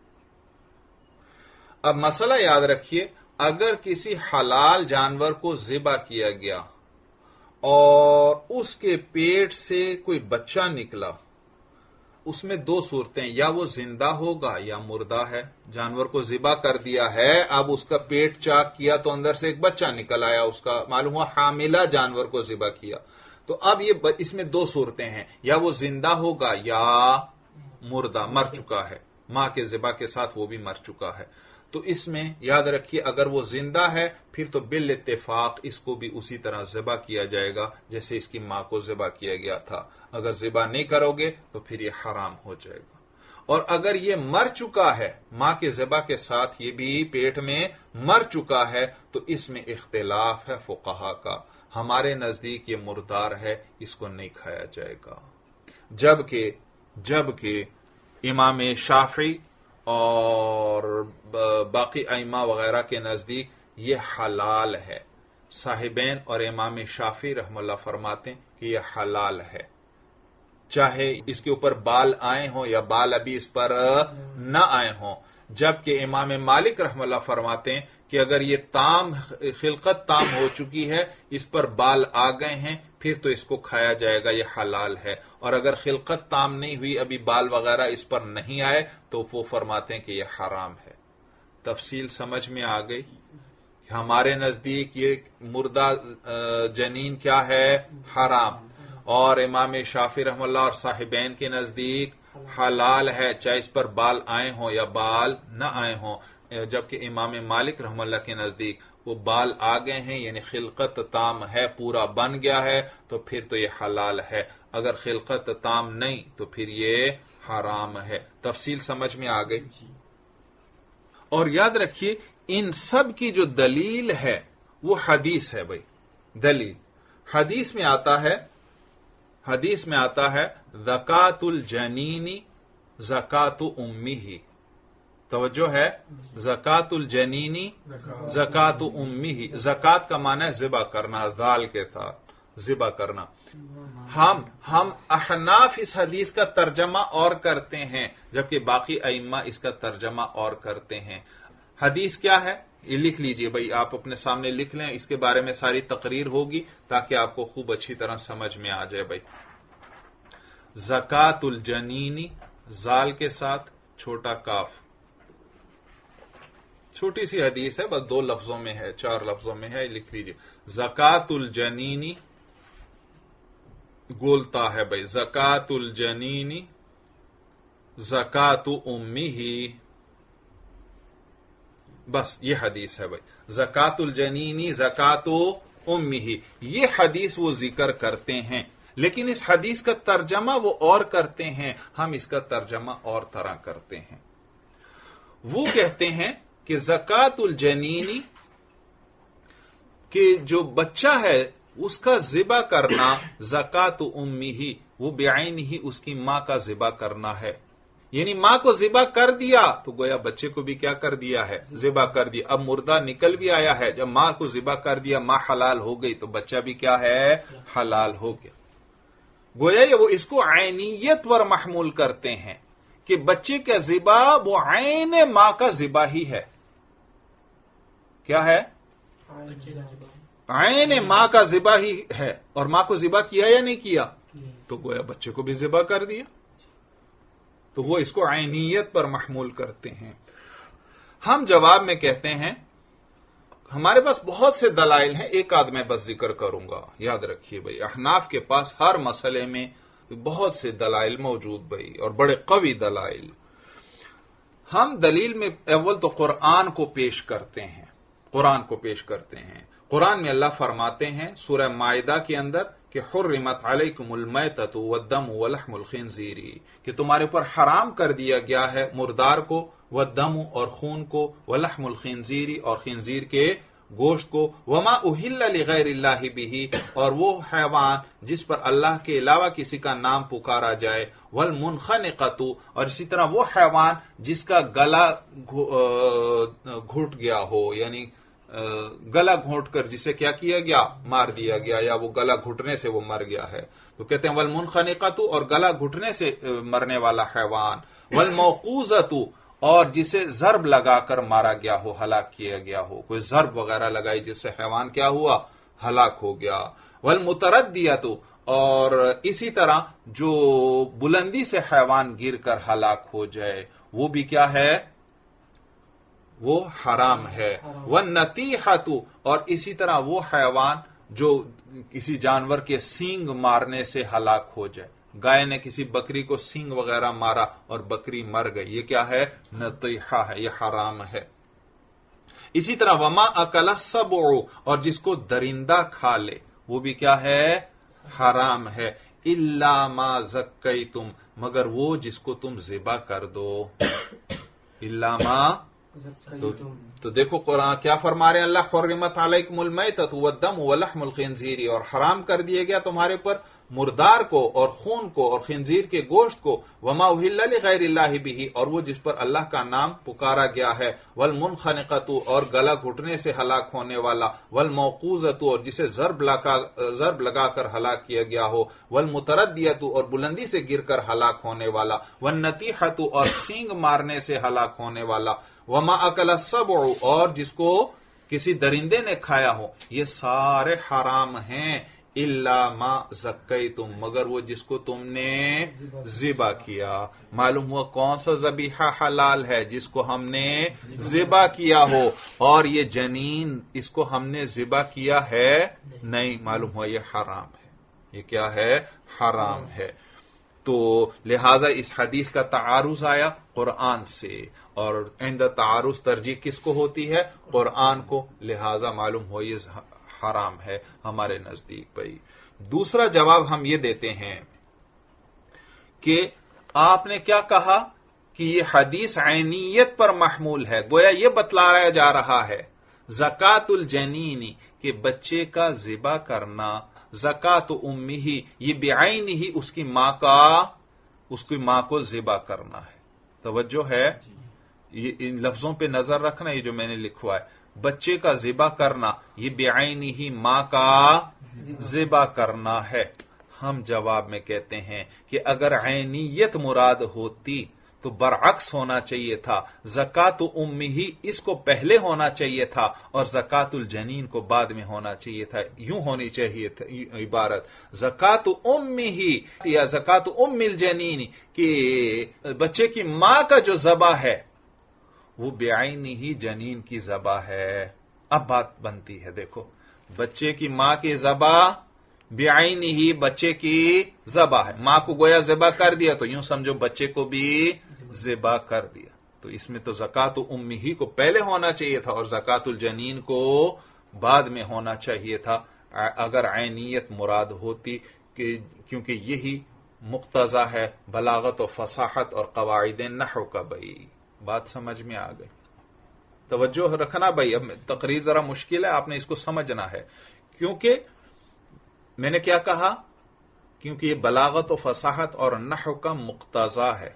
اب مسئلہ یاد رکھیے، اگر کسی حلال جانور کو ذبح کیا گیا اور اس کے پیٹ سے کوئی بچہ نکلا، اس میں دو صورتیں، یا وہ زندہ ہوگا یا مردہ ہے۔ جانور کو ذبح کر دیا ہے، اب اس کا پیٹ چاک کیا تو اندر سے ایک بچہ نکل آیا، اس کا معلوم ہوا حاملہ جانور کو ذبح کیا، تو اب اس میں دو صورتیں ہیں، یا وہ زندہ ہوگا یا مردہ، مر چکا ہے، ماں کے ذبح کے ساتھ وہ بھی مر چکا ہے۔ تو اس میں یاد رکھیے، اگر وہ زندہ ہے پھر تو بالاتفاق اس کو بھی اسی طرح ذبح کیا جائے گا جیسے اس کی ماں کو ذبح کیا گیا تھا۔ اگر ذبح نہیں کرو گے تو پھر یہ حرام ہو جائے گا۔ اور اگر یہ مر چکا ہے، ماں کے ذبح کے ساتھ یہ بھی پیٹ میں مر چکا ہے، تو اس میں اختلاف ہے فقہا کا۔ ہمارے نزدیک یہ مردار ہے، اس کو نہیں کھایا جائے گا، جبکہ امام شافعی اور باقی ائمہ وغیرہ کے نزدیک یہ حلال ہے۔ صاحبین اور امام شافعی رحم اللہ فرماتے ہیں کہ یہ حلال ہے، چاہے اس کے اوپر بال آئے ہوں یا بال ابھی اس پر نہ آئے ہوں، جبکہ امام مالک رحم اللہ فرماتے ہیں کہ اگر یہ خلقت تام ہو چکی ہے، اس پر بال آ گئے ہیں، پھر تو اس کو کھایا جائے گا، یہ حلال ہے۔ اور اگر خلقت تام نہیں ہوئی، ابھی بال وغیرہ اس پر نہیں آئے، تو وہ فرماتے ہیں کہ یہ حرام ہے۔ تفصیل سمجھ میں آ گئی؟ ہمارے نزدیک یہ مردہ جنین کیا ہے؟ حرام، اور امام شافعی رحم اللہ اور صاحبین کے نزدیک حلال ہے، چاہے اس پر بال آئے ہوں یا بال نہ آئے ہوں، جبکہ امام مالک رحم اللہ کے نزدیک وہ بال آ گئے ہیں، یعنی خلقت تام ہے، پورا بن گیا ہے، تو پھر تو یہ حلال ہے، اگر خلقت تام نہیں تو پھر یہ حرام ہے۔ تفصیل سمجھ میں آ گئی؟ اور یاد رکھیے، ان سب کی جو دلیل ہے وہ حدیث ہے بھائی، دلیل حدیث میں آتا ہے زکات الجنینی زکات امہ، توجہ ہے، زکات الجنینی زکات امہ، زکات کا معنی ہے ذبح کرنا، ذال کے ساتھ ذبح کرنا۔ ہم احناف اس حدیث کا ترجمہ اور کرتے ہیں، جبکہ باقی ائمہ اس کا ترجمہ اور کرتے ہیں۔ حدیث کیا ہے یہ لکھ لیجئے بھائی، آپ اپنے سامنے لکھ لیں، اس کے بارے میں ساری تقریر ہوگی تاکہ آپ کو خوب اچھی طرح سمجھ میں آ جائے بھائی۔ زکات الجنینی، زال کے ساتھ چھوٹا کاف، چھوٹی سی حدیث ہے، بس 2 لفظوں میں ہے، 4 لفظوں میں ہے، لکھ لیجئے۔ زکات الجنینی گولتا ہے بھائی، زکات الجنینی زکات امہ، بس یہ حدیث ہے بھائی، زکات الجنینی زکات امہ، یہ حدیث وہ ذکر کرتے ہیں، لیکن اس حدیث کا ترجمہ وہ اور کرتے ہیں، ہم اس کا ترجمہ اور طرح کرتے ہیں۔ وہ کہتے ہیں کہ زکات الجنینی کہ جو بچہ ہے اس کا ذبح کرنا زکات امہ، وہ بعین ہی اس کی ماں کا ذبح کرنا ہے، یعنی ماں کو ذبح کر دیا تو گویا بچے کو بھی کیا کر دیا ہے؟ ذبح کر دیا۔ اب مردہ نکل بھی آیا ہے، جب ماں کو ذبح کر دیا، ماں حلال ہو گئی تو بچہ بھی کیا ہے؟ حلال ہو گیا۔ گویا وہ اس کو عینیت پر محمول کرتے ہیں کہ بچے کا ذبح وہ عین ماں کا ذبح ہی ہے۔ کیا ہے؟ عین ماں کا ذبح ہی ہے، اور ماں کو ذبح کیا یا نہیں کیا؟ تو گویا بچے کو بھی ذبح کر دیا، تو وہ اس کو عینیت پر محمول کرتے ہیں۔ ہم جواب میں کہتے ہیں ہمارے پاس بہت سے دلائل ہیں، ایک آدھ میں بس ذکر کروں گا، یاد رکھیے بھائی، احناف کے پاس ہر مسئلے میں بہت سے دلائل موجود بھائی، اور بڑے قوی دلائل۔ ہم دلیل میں اول تو قرآن کو پیش کرتے ہیں، قرآن میں اللہ فرماتے ہیں سورہ مائدہ کے اندر کہ حرمت علیکم المیتۃ والدم ولحم الخنزیر، کہ تمہارے اوپر حرام کر دیا گیا ہے مردار کو، والدم اور خون کو، ولحم الخنزیر اور خنزیر کے گوشت کو، وما اہل لغیر اللہ بہ اور وہ حیوان جس پر اللہ کے علاوہ کسی کا نام پکارا جائے، والمنخنقۃ اور اسی طرح وہ حیوان جس کا گلا گھٹ گیا ہو، یعنی گلا گھونٹ کر جسے کیا کیا گیا؟ مار دیا گیا، یا وہ گلا گھٹنے سے وہ مر گیا ہے، تو کہتے ہیں والمنخنقۃ، اور گلا گھٹنے سے مرنے والا حیوان، والموقوذۃ، اور جسے ضرب لگا کر مارا گیا ہو، ہلاک کیا گیا ہو، کوئی ضرب وغیرہ لگائی جس سے حیوان کیا ہوا؟ ہلاک ہو گیا، والمتردیۃ، اور اسی طرح جو بلندی سے حیوان گر کر ہلاک ہو جائے وہ بھی کیا ہے؟ وہ حرام ہے، والنطیحۃ، اور اسی طرح وہ حیوان جو کسی جانور کے سینگ مارنے سے ہلاک ہو جائے، گائے نے کسی بکری کو سینگ وغیرہ مارا اور بکری مر گئی، یہ کیا ہے؟ نطیحہ ہے، یہ حرام ہے۔ اسی طرح وما اکل السبع، اور جس کو درندہ کھا لے وہ بھی کیا ہے؟ حرام ہے، الا ما زکیتم، مگر وہ جس کو تم ذبح کر دو، الا ما، تو دیکھو قرآن کیا فرما رہے ہیں اللہ، حرمت علیکم المیتۃ والدم ولحم الخنزیر، اور حرام کر دیا گیا تمہارے پر مردار کو اور خون کو اور خنزیر کے گوشت کو، وما اہل لغیر اللہ بہ، اور وہ جس پر اللہ کا نام پکارا گیا ہے، والمنخنقۃ، اور گلا گھٹنے سے ہلاک ہونے والا، والموقوذۃ، اور جسے ضرب لگا کر ہلاک کیا گیا ہو، والمتردیۃ، اور بلندی سے گر کر ہلاک ہونے والا، والنطیحۃ، اور سینگ مارنے سے ہلاک ہونے والا، وما اکل السبع، اور جس کو کسی درندے نے کھایا ہو، یہ سارے حرام ہیں، الا ما زکیتم، مگر وہ جس کو تم نے ذبح کیا۔ معلوم ہوا کون سا ذبیحہ حلال ہے؟ جس کو ہم نے ذبح کیا ہو، اور یہ جنین اس کو ہم نے ذبح کیا ہے نہیں، معلوم ہوا یہ حرام ہے، یہ کیا ہے؟ حرام ہے۔ تو لہذا اس حدیث کا تعارض آیا قرآن سے، اور عند تعارض ترجیح کس کو ہوتی ہے؟ قرآن کو، لہذا معلوم ہو یہ حرام ہے ہمارے نزدیک۔ بھائی دوسرا جواب ہم یہ دیتے ہیں کہ آپ نے کیا کہا کہ یہ حدیث عینیت پر محمول ہے، گویا یہ بتلایا جا رہا ہے زکات الجنین، کہ بچے کا ذبح کرنا، زکات امہ، یہ بعین ہی اس کی ماں کو ذبح کرنا ہے۔ توجہ ہے، یہ ان لفظوں پہ نظر رکھنا، یہ جو میں نے لکھوا ہے، بچے کا ذبح کرنا، یہ بعین ہی ماں کا ذبح کرنا ہے۔ ہم جواب میں کہتے ہیں کہ اگر عینیت مراد ہوتی تو برعکس ہونا چاہیے تھا، زکات امہ اس کو پہلے ہونا چاہیے تھا اور زکات الجنین کو بعد میں ہونا چاہیے تھا، یوں ہونی چاہیے تھا عبارت، زکات امہ یا زکات ام الجنین، کہ بچے کی ماں کا جو ذبح ہے وہ بعین ہی جنین کی ذبح ہے۔ اب بات بنتی ہے، دیکھو بچے کی ماں کی ذبح بعین ہی بچے کی ذبح ہے، ماں کو گویا ذبح کر دیا تو یوں سمجھو بچے کو بھی ذبح کر دیا، تو اس میں تو زکات امہ کو پہلے ہونا چاہیے تھا اور زکات الجنین کو بعد میں ہونا چاہیے تھا اگر عینیت مراد ہوتی، کیونکہ یہی مقتضا ہے بلاغت و فصاحت اور قواعد نحو کا۔ بھائی بات سمجھ میں آ گئی؟ توجہ رکھنا بھائی، اب تقریر ذرا مشکل ہے، آپ نے اس کو سمجھنا ہے، کیونکہ میں نے کیا کہا؟ کیونکہ یہ بلاغت و فصاحت اور نحو کا مقتضا ہے،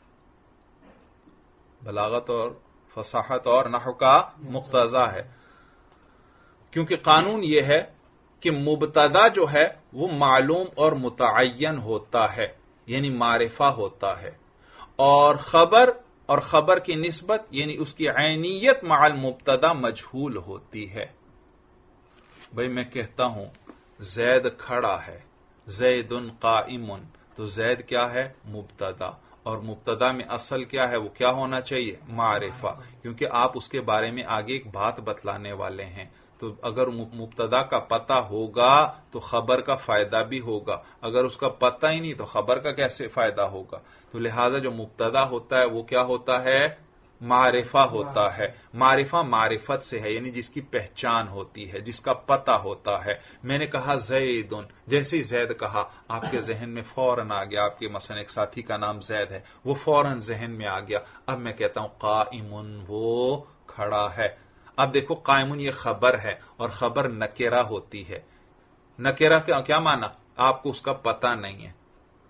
بلاغت اور فصاحت اور نحو کا مقتضا ہے، کیونکہ قانون یہ ہے کہ مبتدا جو ہے وہ معلوم اور متعین ہوتا ہے، یعنی معرفہ ہوتا ہے، اور خبر کی نسبت یعنی اس کی عینیت مع المبتدا مجہول ہوتی ہے۔ بھئی میں کہتا ہوں زید کھڑا ہے، زید قائم، تو زید کیا ہے؟ مبتدا، اور مبتدا میں اصل کیا ہے؟ وہ کیا ہونا چاہیے؟ معرفہ، کیونکہ آپ اس کے بارے میں آگے ایک بات بتلانے والے ہیں، تو اگر مبتدا کا پتہ ہوگا تو خبر کا فائدہ بھی ہوگا، اگر اس کا پتہ ہی نہیں تو خبر کا کیسے فائدہ ہوگا؟ تو لہذا جو مبتدا ہوتا ہے وہ کیا ہوتا ہے؟ معرفہ ہوتا ہے۔ معرفہ معرفت سے ہے، یعنی جس کی پہچان ہوتی ہے، جس کا پتہ ہوتا ہے۔ میں نے کہا زیدن، جیسے ہی زید کہا آپ کے ذہن میں فوراً آ گیا، آپ کے مثلا ایک ساتھی کا نام زید ہے، وہ فوراً ذہن میں آ گیا۔ اب میں کہتا ہوں قائمن، وہ کھڑا ہے۔ اب دیکھو قائمن یہ خبر ہے اور خبر نکرہ ہوتی ہے۔ نکرہ کیا معنی؟ آپ کو اس کا پتہ نہیں ہے۔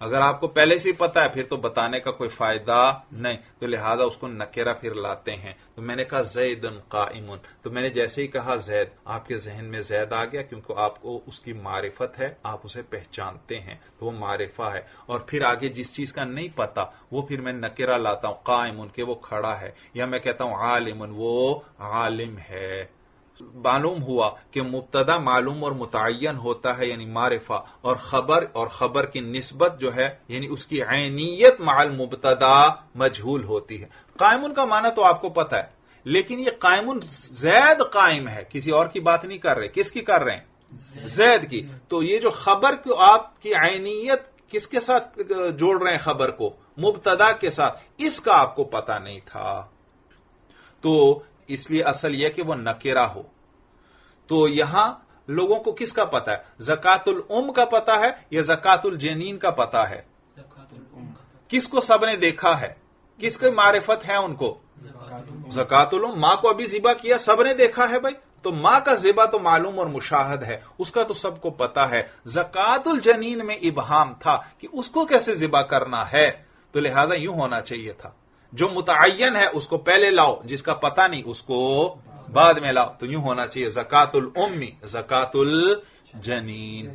अगर आपको पहले से ही पता है फिर तो बताने का कोई फायदा नहीं, तो लिहाजा उसको नकेरा फिर लाते हैं। तो मैंने कहा ज़ैदुन काइमुन, तो मैंने जैसे ही कहा ज़ैद, आपके जहन में ज़ैद आ गया क्योंकि आपको उसकी मारिफत है, आप उसे पहचानते हैं, तो वो मारिफा है। और फिर आगे जिस चीज का नहीं पता वो फिर मैं नकेरा लाता हूं, काइमुन के वो खड़ा है, या मैं कहता हूं आलिमुन वो आलिम है। मालूम हुआ कि मुब्तदा मालूम और मुतय्यन होता है यानी मारिफा, और खबर की निस्बत जो है यानी उसकी ऐनियत माल मुब्तदा मजहूल होती है। कायमुन का माना तो आपको पता है, लेकिन ये कायमुन ज़ैद कायम है, किसी और की बात नहीं कर रहे। किसकी कर रहे हैं? ज़ैद की। तो ये जो खबर को आपकी ऐनियत किसके साथ जोड़ रहे हैं? खबर को मुब्तदा के साथ, इसका आपको पता नहीं था, तो इसलिए असल यह कि वो नकेरा हो। तो यहां लोगों को किसका पता है? ज़कातुल उम का पता है या ज़कातुल जनीन का पता है? किसको सबने देखा है? किसकी मारिफत है उनको? ज़कातुल उम। मां को अभी ज़िबा किया, सबने देखा है भाई, तो मां का ज़िबा तो मालूम और मुशाहद है, उसका तो सबको पता है। ज़कातुल जनीन में इबहाम था कि उसको कैसे ज़िबा करना है, तो लिहाजा यूं होना चाहिए था, जो मुतअय्यन है उसको पहले लाओ, जिसका पता नहीं उसको बाद में लाओ। तो यूं होना चाहिए ज़कातुल उम्मी ज़कातुल जनीन।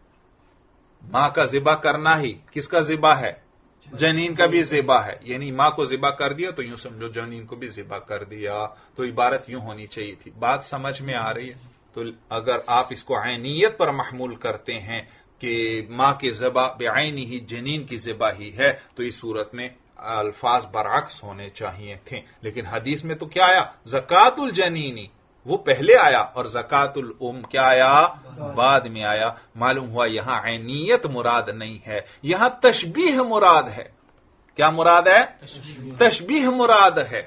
मां का ज़िबा करना ही किसका ज़िबा है? जनीन का भी ज़िबा है, यानी मां को ज़िबा कर दिया तो यूं समझो जनीन को भी ज़िबा कर दिया। तो इबारत यूं होनी चाहिए थी। बात समझ में आ रही है? तो अगर आप इसको ऐनियत पर महमूल करते हैं कि मां के ज़िबा बेआइनी ही जनीन की ज़िबा ही है, तो इस सूरत में अल्फाज बरअक्स होने चाहिए थे। लेकिन हदीस में तो क्या आया? ज़कातुल जनीनी वो पहले आया और ज़कातुल उम क्या आया? बाद में आया। मालूम हुआ यहां ऐनियत मुराद नहीं है, यहां तशबीह मुराद है। क्या मुराद है? तशबीह मुराद है,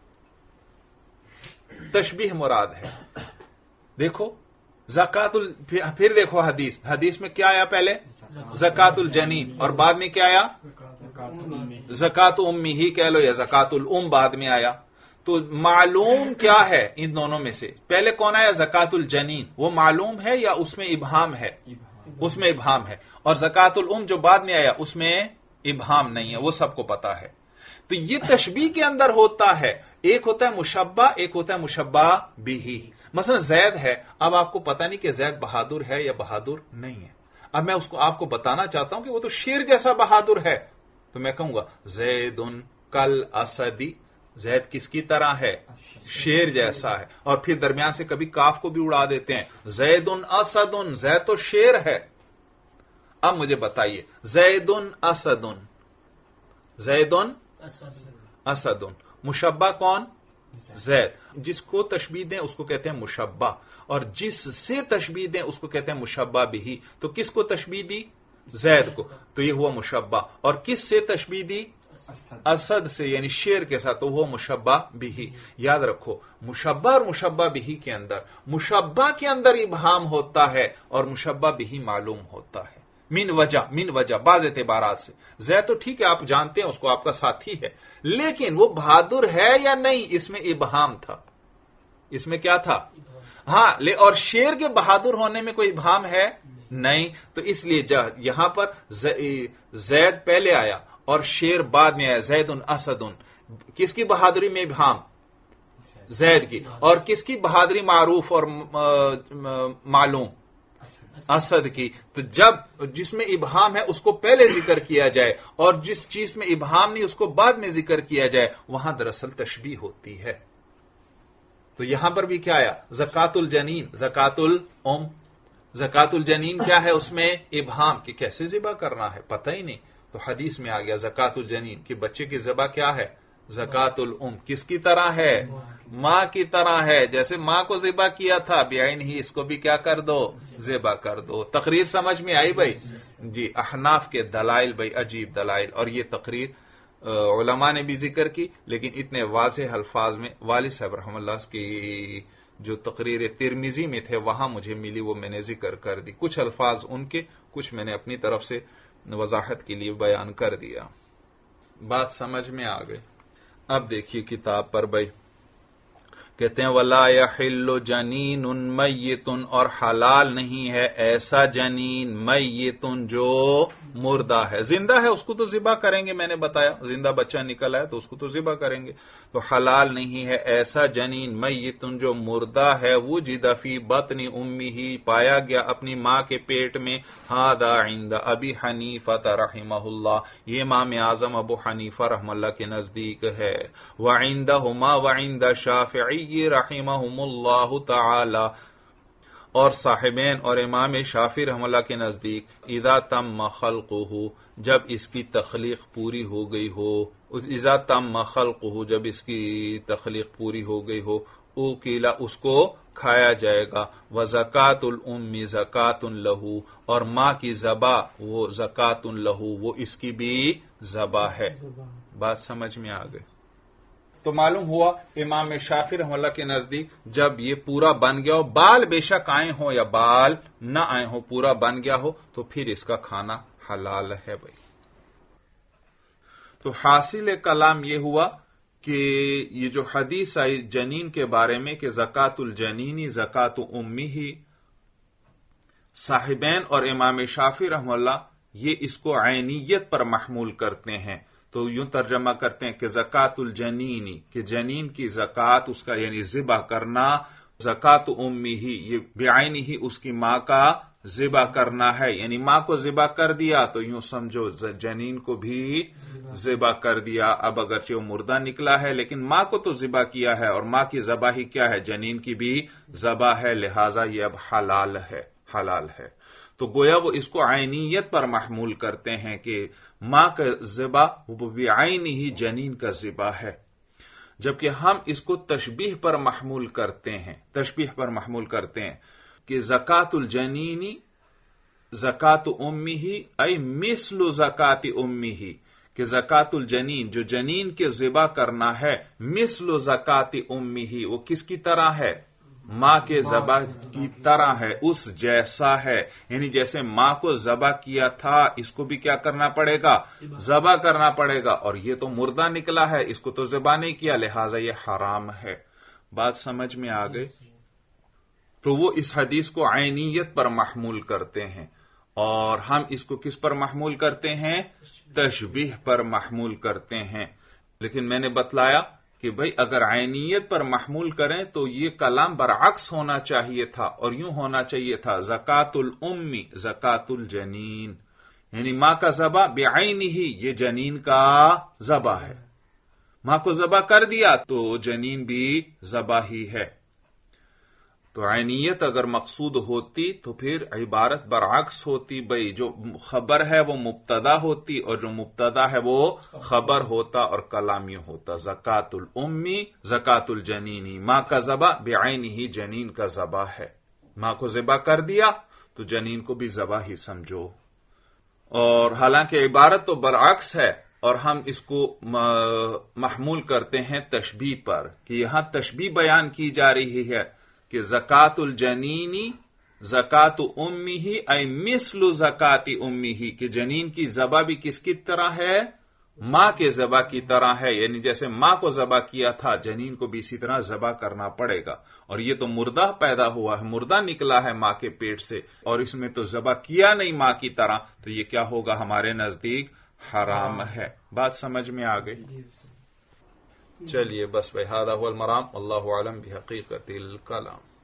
तशबीह मुराद है। देखो ज़कातुल, फिर देखो हदीस में क्या आया? पहले ज़कातुल जनीन और बाद में क्या आया? ज़कातुल उम्मी ही कह लो या ज़कातुल उम बाद में आया। तो मालूम क्या है इन दोनों में से? पहले कौन आया? ज़कातुल जनीन, वो मालूम है या उसमें इबहाम है? उसमें इबहाम है। और ज़कातुल उम जो बाद में आया उसमें इबहाम नहीं है, वो सबको पता है। तो ये तशबीह के अंदर होता है, एक होता है मुशब्बा, एक होता है मुशब्बा बिही। मसलन ज़ैद है, अब आपको पता नहीं कि ज़ैद बहादुर है या बहादुर नहीं है। अब मैं उसको आपको बताना चाहता हूं कि वो तो शेर जैसा बहादुर है, तो मैं कहूंगा ज़ैदुन कल असदी, ज़ैद किसकी तरह है? शेर जैसा है। और फिर दरमियान से कभी काफ को भी उड़ा देते हैं, ज़ैदुन असदुन, ज़ैद तो शेर है। अब मुझे बताइए ज़ैदुन असदुन, ज़ैदुन असदुन, मुशब्बा कौन? ज़ैद। जिसको तशबीह दें उसको कहते हैं मुशब्बा, और जिससे तशबीह दें उसको कहते हैं मुशब्बा बिही। तो किसको तशबीह दी? ज़ैद को, तो यह हुआ मुशब्बा। और किस से तशबीह दी? असद से, यानी शेर के साथ, तो वो मुशब्बा बिही। याद रखो मुशब्बा और मुशब्बा बिही के अंदर, मुशब्बा के अंदर इबहाम होता है और मुशब्बा बिही मालूम होता है। मिन वजह बाज़ एतबारात से। ज़ैद तो ठीक है, आप जानते हैं उसको, आपका साथी है, लेकिन वो बहादुर है या नहीं, इसमें इबहाम था। इसमें क्या था? हां, और शेर के बहादुर होने में कोई इबहाम है नहीं। तो इसलिए यहां पर ज़ैद पहले आया और शेर बाद में आया, ज़ैदुन असदुन। किसकी बहादुरी में इबहाम? ज़ैद की। और किसकी बहादुरी मारूफ और मालूम? असद की। तो जब जिसमें इबहाम है उसको पहले जिक्र किया जाए और जिस चीज में इबहाम नहीं उसको बाद में जिक्र किया जाए, वहां दरअसल तशबीह होती है। तो यहां पर भी क्या आया? ज़कातुल जनीन, ज़कातुल उम। ज़कातुल जनीन क्या है? उसमें इबहाम कि कैसे ज़िबा करना है पता ही नहीं, तो हदीस में आ गया ज़कातुल जनीन कि बच्चे की ज़िबा क्या है? ज़कातुल उम। किसकी तरह है? मां की तरह है। जैसे मां को ज़िबा किया था बेआइन ही इसको भी क्या कर दो? ज़िबा कर दो। तकरीर समझ में आई भाई? जी, अहनाफ के दलाइल भाई अजीब दलाइल, और ये तकरीर उलमा ने भी जिक्र की, लेकिन इतने वाज़ेह अल्फाज में वालिद साहब रहमतुल्लाह की जो तकरीर तिरमिजी में थे वहां मुझे मिली, वो मैंने जिक्र कर दी। कुछ अल्फाज उनके, कुछ मैंने अपनी तरफ से वजाहत के लिए बयान कर दिया। बात समझ में आ गई? अब देखिए किताब पर भाई, کہتے ہیں ولا یحل جنین میت، اور حلال نہیں ہے ایسا جنین میت جو مردہ ہے. زندہ ہے اس کو تو ذبح کریں گے، میں نے بتایا زندہ بچہ نکل آئے تو اس کو تو ذبح کریں گے. تو حلال نہیں ہے ایسا جنین میت جو مردہ ہے، وجد فی بطن امہ، پایا گیا اپنی ماں کے پیٹ میں. ھذا عند ابی حنیفہ رحمہ اللہ، یہ امام اعظم ابو حنیفہ رحمہ اللہ کے نزدیک ہے. وعندہما وعند الشافعی رحمہم اللہ تعالی، اور صاحبین اور امام شافعی رحمہ اللہ کے نزدیک اذا تم خلقہ، جب اس کی تخلیق پوری ہو گئی ہو، اذا تم خلقہ، جب اس کی تخلیق پوری ہو گئی ہو، اوکیلا، اس کو کھایا جائے گا. وزکاۃ الام زکاۃ لہ، اور ماں کی ذبح وہ زکاۃ لہ، وہ اس کی بھی ذبح ہے. بات سمجھ میں آ گئی؟ تو معلوم ہوا امام شافعی رحمہ اللہ کے نزدیک جب یہ پورا بن گیا ہو، بال بے شک آئے ہوں یا بال نہ آئے ہوں، پورا بن گیا ہو تو پھر اس کا کھانا حلال ہے بھائی. تو حاصل کلام یہ ہوا کہ یہ جو حدیث آئی جنین کے بارے میں کہ زکاۃ الجنینی زکاۃ امہ، صاحبین اور امام شافعی رحمہ اللہ یہ اس کو عینیت پر محمول کرتے ہیں. تو یوں ترجمہ کرتے ہیں کہ زکاۃ الجنینی، کہ جنین کی زکوٰۃ اس کا یعنی ذبح کرنا، زکاۃ امہ یہ بعینہ ہی اس کی ماں کا ذبح کرنا ہے، یعنی ماں کو ذبح کر دیا تو یوں سمجھو جنین کو بھی ذبح کر دیا. اب اگرچہ وہ مردہ نکلا ہے لیکن ماں کو تو ذبح کیا ہے، اور ماں کی ذبح ہی کیا ہے؟ جنین کی بھی ذبح ہے، لہذا یہ اب حلال ہے. تو گویا وہ اس کو عینیت پر محمول کرتے ہیں کہ ماں کا ذبح وہ بعینہ ہی جنین کا ذبح ہے، جبکہ ہم اس کو تشبیہ پر محمول کرتے ہیں کہ زکاۃ الجنینی زکاۃ امہ ای مثل زکاۃ امہ، کہ زکاۃ الجنین جو جنین کے ذبح کرنا ہے، مثل زکاۃ امہ وہ کس کی طرح ہے؟ ماں کے ذبح کی طرح ہے، اس جیسا ہے. یعنی جیسے ماں کو ذبح کیا تھا اس کو بھی کیا کرنا پڑے گا؟ ذبح کرنا پڑے گا. اور یہ تو مردہ نکلا ہے، اس کو تو ذبح نہیں کیا، لہذا یہ حرام ہے. بات سمجھ میں آ گئی؟ تو وہ اس حدیث کو عینیت پر محمول کرتے ہیں، اور ہم اس کو کس پر محمول کرتے ہیں؟ تشبیہ پر محمول کرتے ہیں. لیکن میں نے بتلایا کہ بھئی اگر عینیت پر محمول کریں تو یہ کلام برعکس ہونا چاہیے تھا، اور یوں ہونا چاہیے تھا زکاۃ الام زکاۃ الجنین، یعنی ماں کا ذبح بعینہ ہی یہ جنین کا ذبح ہے. ماں کو ذبح کر دیا تو جنین بھی ذبح ہی ہے. تو عینیت اگر مقصود ہوتی تو پھر عبارت برعکس ہوتی، بھئی جو خبر ہے وہ مبتدا ہوتی اور جو مبتدا ہے وہ خبر ہوتا، اور کلام یوں ہوتا زکاۃ الام زکاۃ الجنینی، ماں کا ذبح بعینہ ہی جنین کا ذبح ہے. ماں کو ذبح کر دیا تو جنین کو بھی ذبح ہی سمجھو. اور حالانکہ عبارت تو برعکس ہے، اور ہم اس کو محمول کرتے ہیں تشبیہ پر، کہ یہاں تشبیہ بیان کی جا رہی ہے کہ زکاۃ الجنینی زکاۃ امہ ای مثل زکاۃ امہ، کہ جنین کی ذبح بھی کس کی طرح ہے؟ ماں کے ذبح کی طرح ہے. یعنی جیسے ماں کو ذبح کیا تھا جنین کو بھی اسی طرح ذبح کرنا پڑے گا. اور یہ تو مردہ پیدا ہوا ہے، مردہ نکلا ہے ماں کے پیٹ سے، اور اس میں تو ذبح کیا نہیں ماں کی طرح، تو یہ کیا ہوگا؟ ہمارے نزدیک حرام ہے. بات سمجھ میں آ گئی؟ چلیے بس بھائی، ھذا ھو المرام، اللہ اعلم بحقیقت الکلام.